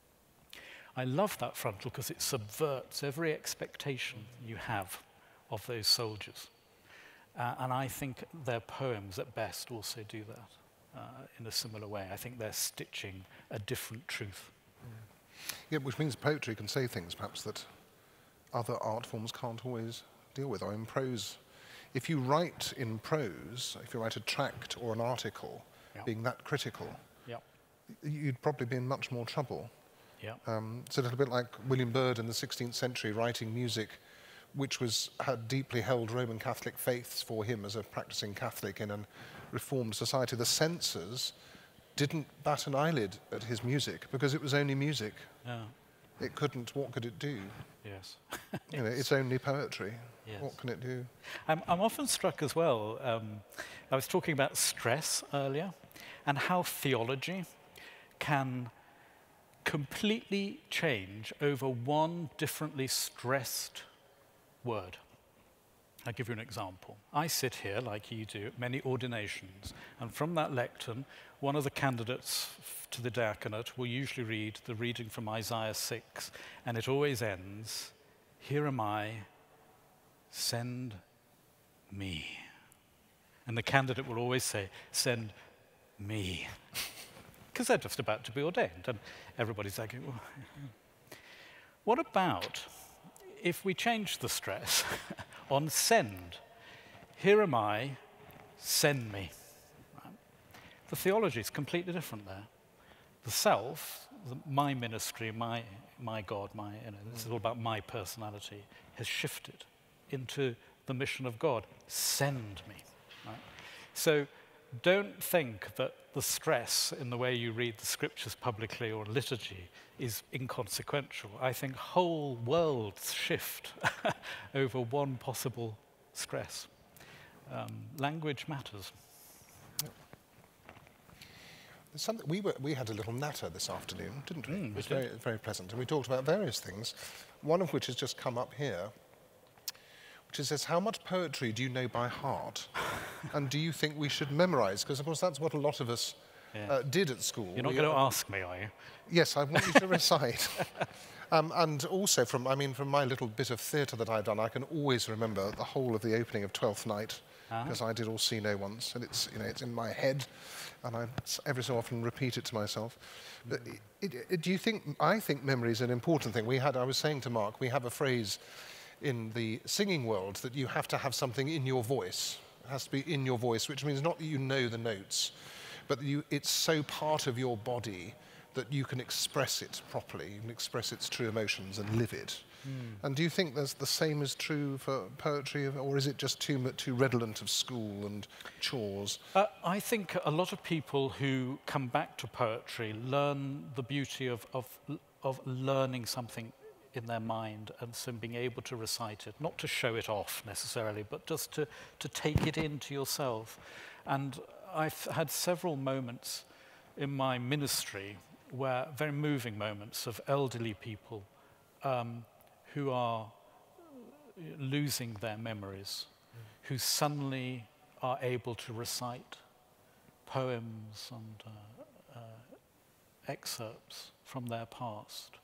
I love that frontal because it subverts every expectation you have of those soldiers. And I think their poems at best also do that in a similar way. I think they're stitching a different truth. Yeah, which means poetry can say things perhaps that other art forms can't always deal with. Or in prose, if you write in prose, if you write a tract or an article, being that critical, you'd probably be in much more trouble. It's a little bit like William Byrd in the 16th century writing music which had deeply held Roman Catholic faiths for him as a practicing Catholic in a reformed society. The censors didn't bat an eyelid at his music because it was only music. It couldn't, what could it do? Yes. It's only poetry. Yes. What can it do? I'm often struck as well, I was talking about stress earlier, and how theology can completely change over one differently stressed word. I'll give you an example. I sit here, like you do, at many ordinations, and from that lectern, one of the candidates to the diaconate will usually read the reading from Isaiah 6, and it always ends, "Here am I, send me." And the candidate will always say, "Send me." Because they're just about to be ordained, and everybody's like, well, what about if we change the stress on send? Here am I, send me. Right? The theology is completely different there. The self, my ministry, my God, this is all about my personality, has shifted into the mission of God. Send me. Right? So don't think that the stress in the way you read the scriptures publicly or liturgy is inconsequential. I think whole worlds shift over one possible stress. Language matters. We had a little natter this afternoon, didn't we? It was we did. very, very pleasant, and we talked about various things. One of which has just come up here, which says, how much poetry do you know by heart? And do you think we should memorize? Because, of course, that's what a lot of us did at school. You're not going to ask me, are you? Yes, I want you to recite. And also, from my little bit of theatre that I've done, I can always remember the whole of the opening of Twelfth Night, because I did Orsino once, and it's in my head, and I every so often repeat it to myself. But do you think? I think memory is an important thing. I was saying to Mark, we have a phrase in the singing world that you have to have something in your voice. It has to be in your voice, which means not that you know the notes, but it's so part of your body that you can express it properly, you can express its true emotions and live it. And do you think the same is true for poetry, or is it just too redolent of school and chores? I think a lot of people who come back to poetry learn the beauty of learning something in their mind and so being able to recite it, not to show it off necessarily, but just to take it into yourself. And I've had several moments in my ministry where very moving moments of elderly people who are losing their memories, who suddenly are able to recite poems and excerpts from their past.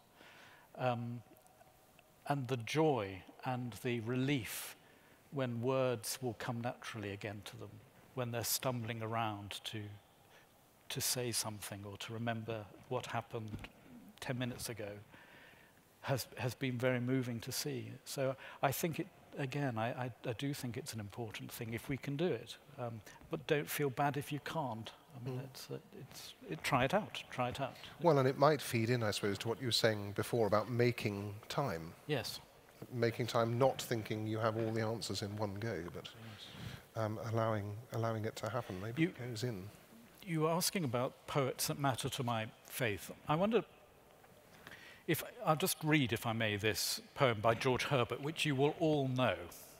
And the joy and the relief when words will come naturally again to them, when they're stumbling around to say something or to remember what happened 10 minutes ago, has been very moving to see. So I think I do think it's an important thing if we can do it. But don't feel bad if you can't. I mean, try it out. Try it out. Well, and it might feed in, I suppose, to what you were saying before about making time. Yes. Making time, not thinking you have all the answers in one go, but allowing it to happen. Maybe it goes in. You were asking about poets that matter to my faith. I wonder if I'll just read, if I may, this poem by George Herbert, which you will all know.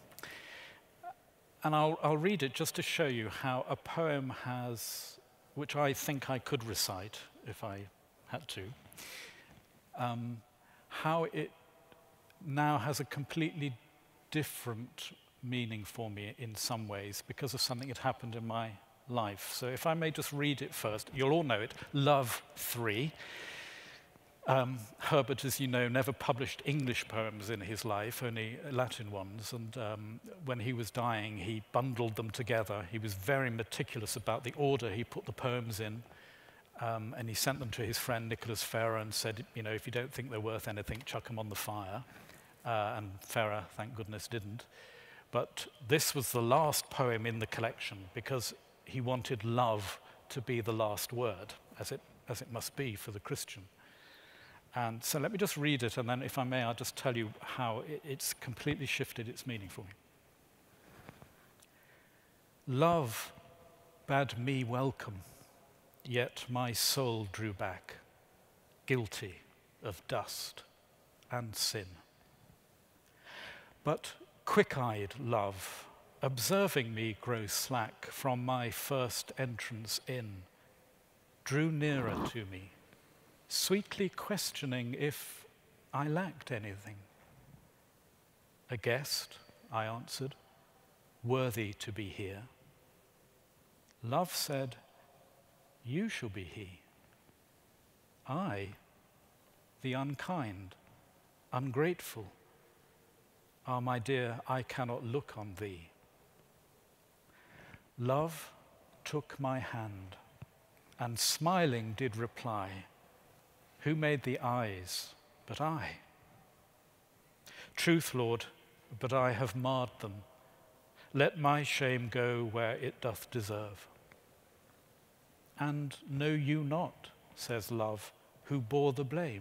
And I'll read it just to show you how a poem has, which I think I could recite if I had to, how it now has a completely different meaning for me in some ways because of something that happened in my life. So if I may just read it first, you'll all know it, Love 3. Herbert, as you know, never published English poems in his life, only Latin ones, and when he was dying, he bundled them together. He was very meticulous about the order he put the poems in, and he sent them to his friend Nicholas Ferrer and said, you know, if you don't think they're worth anything, chuck them on the fire. And Ferrer, thank goodness, didn't. But this was the last poem in the collection because he wanted love to be the last word, as it must be for the Christian. And so let me just read it, and then if I may, I'll just tell you how it's completely shifted its meaning for me. Love bade me welcome, yet my soul drew back, guilty of dust and sin. But quick-eyed love, observing me grow slack from my first entrance in, drew nearer to me, sweetly questioning if I lacked anything. A guest, I answered, worthy to be here. Love said, you shall be he. I, the unkind, ungrateful, my dear, I cannot look on thee. Love took my hand, and smiling did reply, who made the eyes but I? Truth, Lord, but I have marred them. Let my shame go where it doth deserve. And know you not, says love, who bore the blame?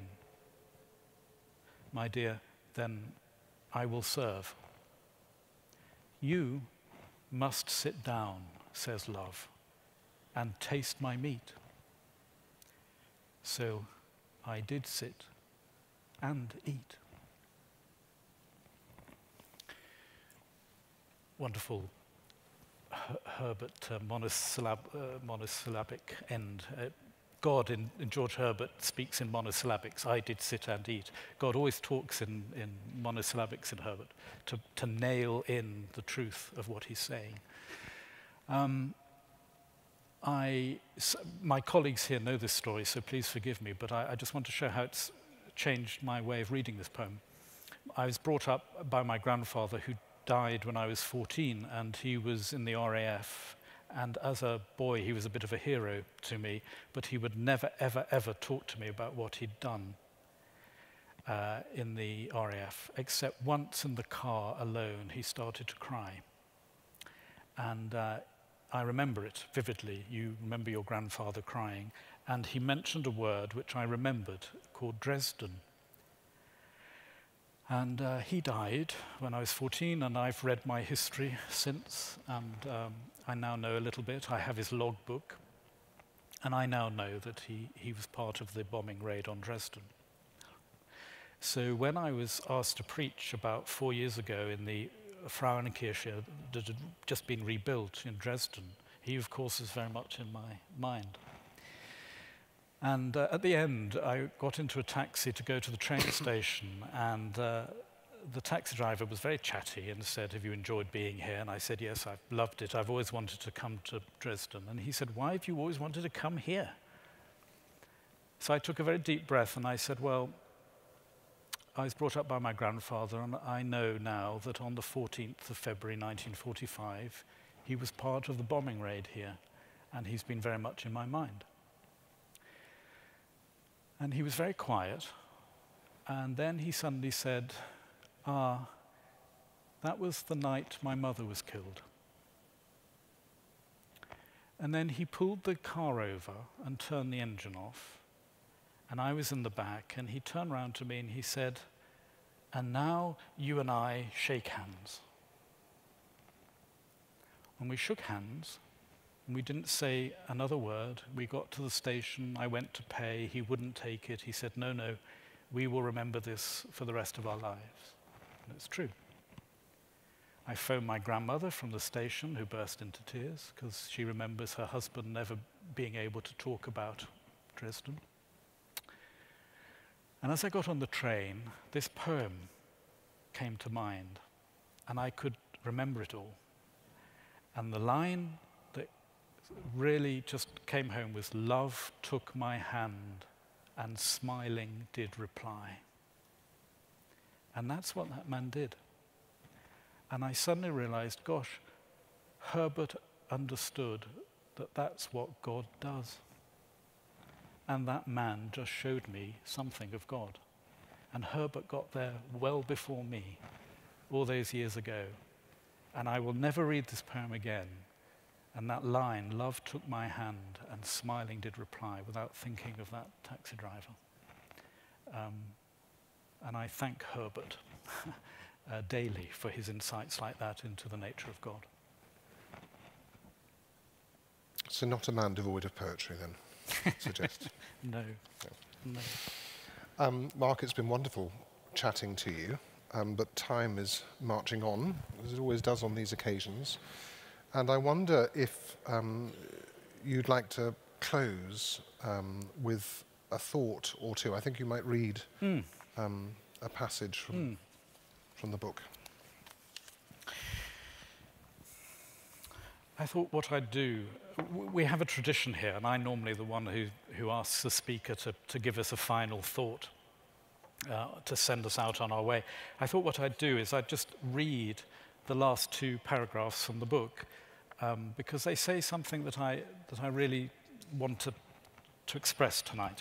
My dear, then I will serve. You must sit down, says love, and taste my meat. So I did sit and eat. Wonderful Herbert monosyllabic end. God in George Herbert speaks in monosyllabics. I did sit and eat. God always talks in monosyllabics in Herbert to nail in the truth of what he's saying. My colleagues here know this story, so please forgive me, but I just want to show how it's changed my way of reading this poem. I was brought up by my grandfather, who died when I was 14, and he was in the RAF. And as a boy, he was a bit of a hero to me, but he would never, ever, ever talk to me about what he'd done in the RAF, except once in the car alone, he started to cry. And I remember it vividly. You remember your grandfather crying. And he mentioned a word which I remembered called Dresden. And he died when I was 14, and I've read my history since, and I now know a little bit. I have his logbook, and I now know that he was part of the bombing raid on Dresden. So when I was asked to preach about 4 years ago in the Frauenkirche that had just been rebuilt in Dresden, he, of course, is very much in my mind. And at the end, I got into a taxi to go to the train station, and the taxi driver was very chatty and said, "Have you enjoyed being here?" And I said, "Yes, I've loved it. I've always wanted to come to Dresden." And he said, "Why have you always wanted to come here?" So I took a very deep breath and I said, "Well, I was brought up by my grandfather, and I know now that on the 14th of February 1945, he was part of the bombing raid here, and he's been very much in my mind." And he was very quiet, and then he suddenly said, "That was the night my mother was killed." And then he pulled the car over and turned the engine off, and I was in the back, and he turned around to me and he said, "And now you and I shake hands." And we shook hands, and we didn't say another word. We got to the station, I went to pay, he wouldn't take it. He said, no, we will remember this for the rest of our lives. And it's true. I phoned my grandmother from the station, who burst into tears because she remembers her husband never being able to talk about Dresden. And as I got on the train, this poem came to mind, and I could remember it all. And the line that really just came home was, "Love took my hand and smiling did reply." And that's what that man did. And I suddenly realized, gosh, Herbert understood that that's what God does. And that man just showed me something of God. And Herbert got there well before me, all those years ago. And I will never read this poem again. And that line, "Love took my hand and smiling did reply," without thinking of that taxi driver. And I thank Herbert daily for his insights like that into the nature of God. So not a man devoid of poetry, then, suggest? No. Mark, it's been wonderful chatting to you, but time is marching on, as it always does on these occasions. And I wonder if you'd like to close with a thought or two. I think you might read a passage from the book. I thought what I'd do, we have a tradition here, and I'm normally the one who asks the speaker to give us a final thought, to send us out on our way. I thought what I'd do is I'd just read the last two paragraphs from the book, because they say something that I really want to express tonight.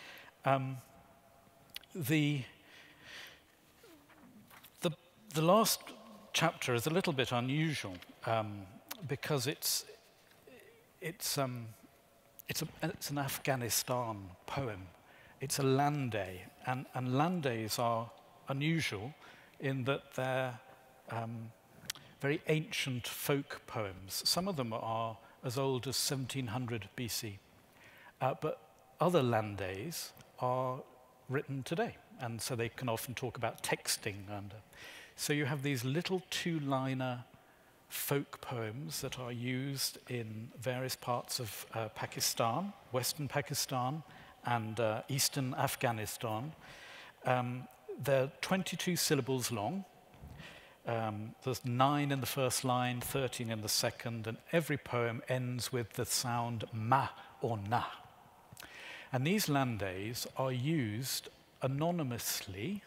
The last chapter is a little bit unusual because it's an Afghanistan poem. It's a lande, and landes are unusual in that they're very ancient folk poems. Some of them are as old as 1700 BC, but other landes are written today, and so they can often talk about texting. And so you have these little two-liner folk poems that are used in various parts of Pakistan, Western Pakistan, and Eastern Afghanistan. They're 22 syllables long. There's 9 in the first line, 13 in the second, and every poem ends with the sound ma or na. And these landes are used anonymously,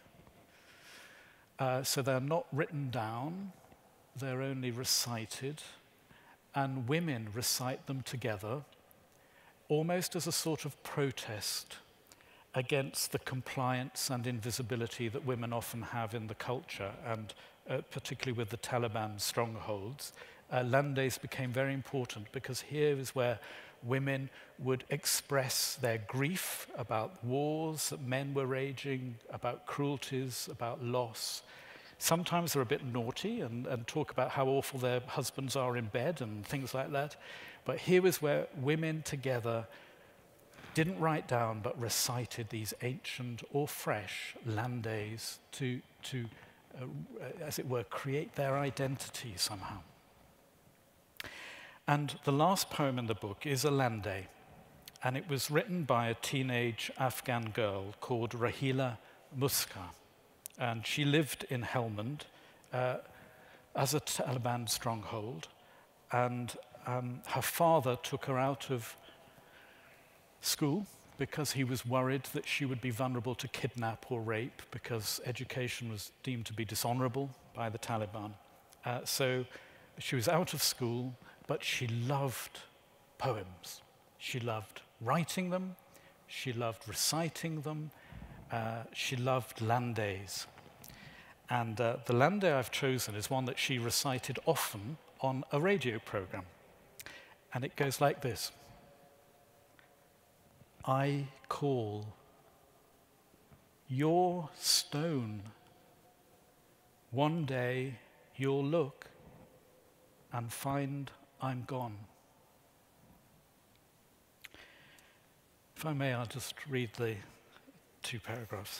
so they're not written down, they're only recited, and women recite them together, almost as a sort of protest against the compliance and invisibility that women often have in the culture, and particularly with the Taliban strongholds. Landes became very important because here is where women would express their grief about wars that men were waging, about cruelties, about loss. Sometimes they're a bit naughty and talk about how awful their husbands are in bed and things like that. But here was where women together didn't write down but recited these ancient or fresh landes to as it were, create their identity somehow. And the last poem in the book is a lande, and it was written by a teenage Afghan girl called Rahila Muska, and she lived in Helmand as a Taliban stronghold, and her father took her out of school because he was worried that she would be vulnerable to kidnap or rape because education was deemed to be dishonorable by the Taliban. So she was out of school, but she loved poems. She loved writing them, she loved reciting them, she loved landays. And the landay I've chosen is one that she recited often on a radio program. And it goes like this. I call your stone. One day you'll look and find I'm gone. If I may, I'll just read the 2 paragraphs.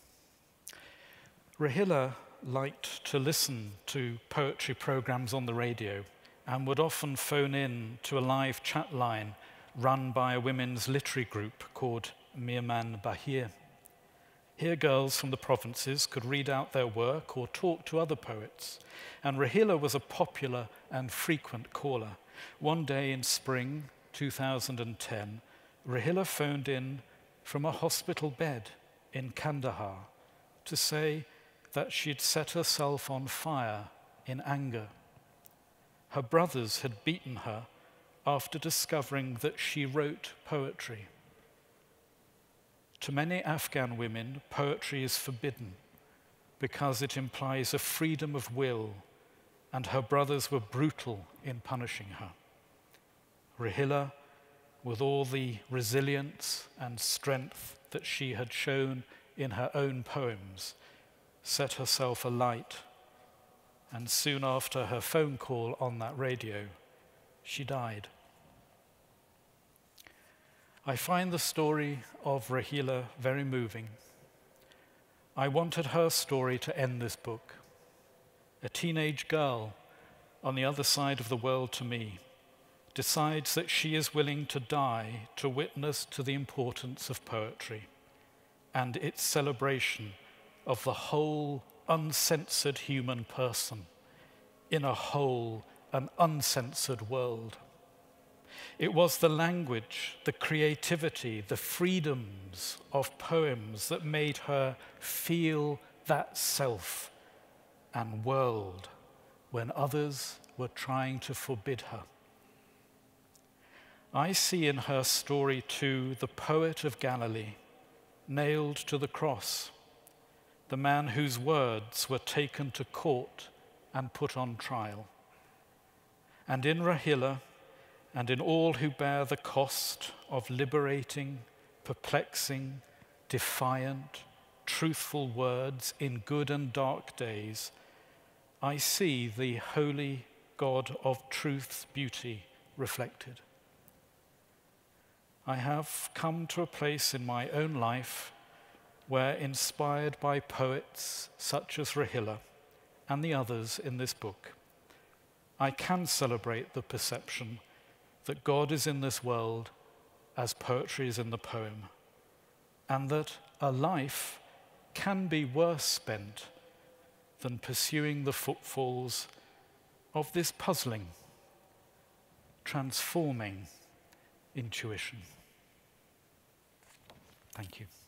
Rahila liked to listen to poetry programs on the radio and would often phone in to a live chat line run by a women's literary group called Mehman Bahir. Here girls from the provinces could read out their work or talk to other poets, and Rahila was a popular and frequent caller. One day in spring 2010, Rahila phoned in from a hospital bed in Kandahar to say that she'd set herself on fire in anger. Her brothers had beaten her after discovering that she wrote poetry. To many Afghan women, poetry is forbidden because it implies a freedom of will, and her brothers were brutal in punishing her. Rahila, with all the resilience and strength that she had shown in her own poems, set herself alight, and soon after her phone call on that radio, she died. I find the story of Rahila very moving. I wanted her story to end this book. A teenage girl on the other side of the world to me decides that she is willing to die to witness to the importance of poetry and its celebration of the whole uncensored human person in a whole and uncensored world. It was the language, the creativity, the freedoms of poems that made her feel that self and world when others were trying to forbid her. I see in her story too the poet of Galilee, nailed to the cross, the man whose words were taken to court and put on trial. And in Rahila, and in all who bear the cost of liberating, perplexing, defiant, truthful words in good and dark days, I see the holy God of truth's beauty reflected. I have come to a place in my own life where, inspired by poets such as Rahila and the others in this book, I can celebrate the perception that God is in this world as poetry is in the poem, and that a life can be worse spent than pursuing the footfalls of this puzzling, transforming intuition. Thank you.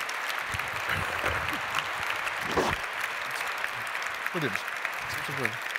Brilliant.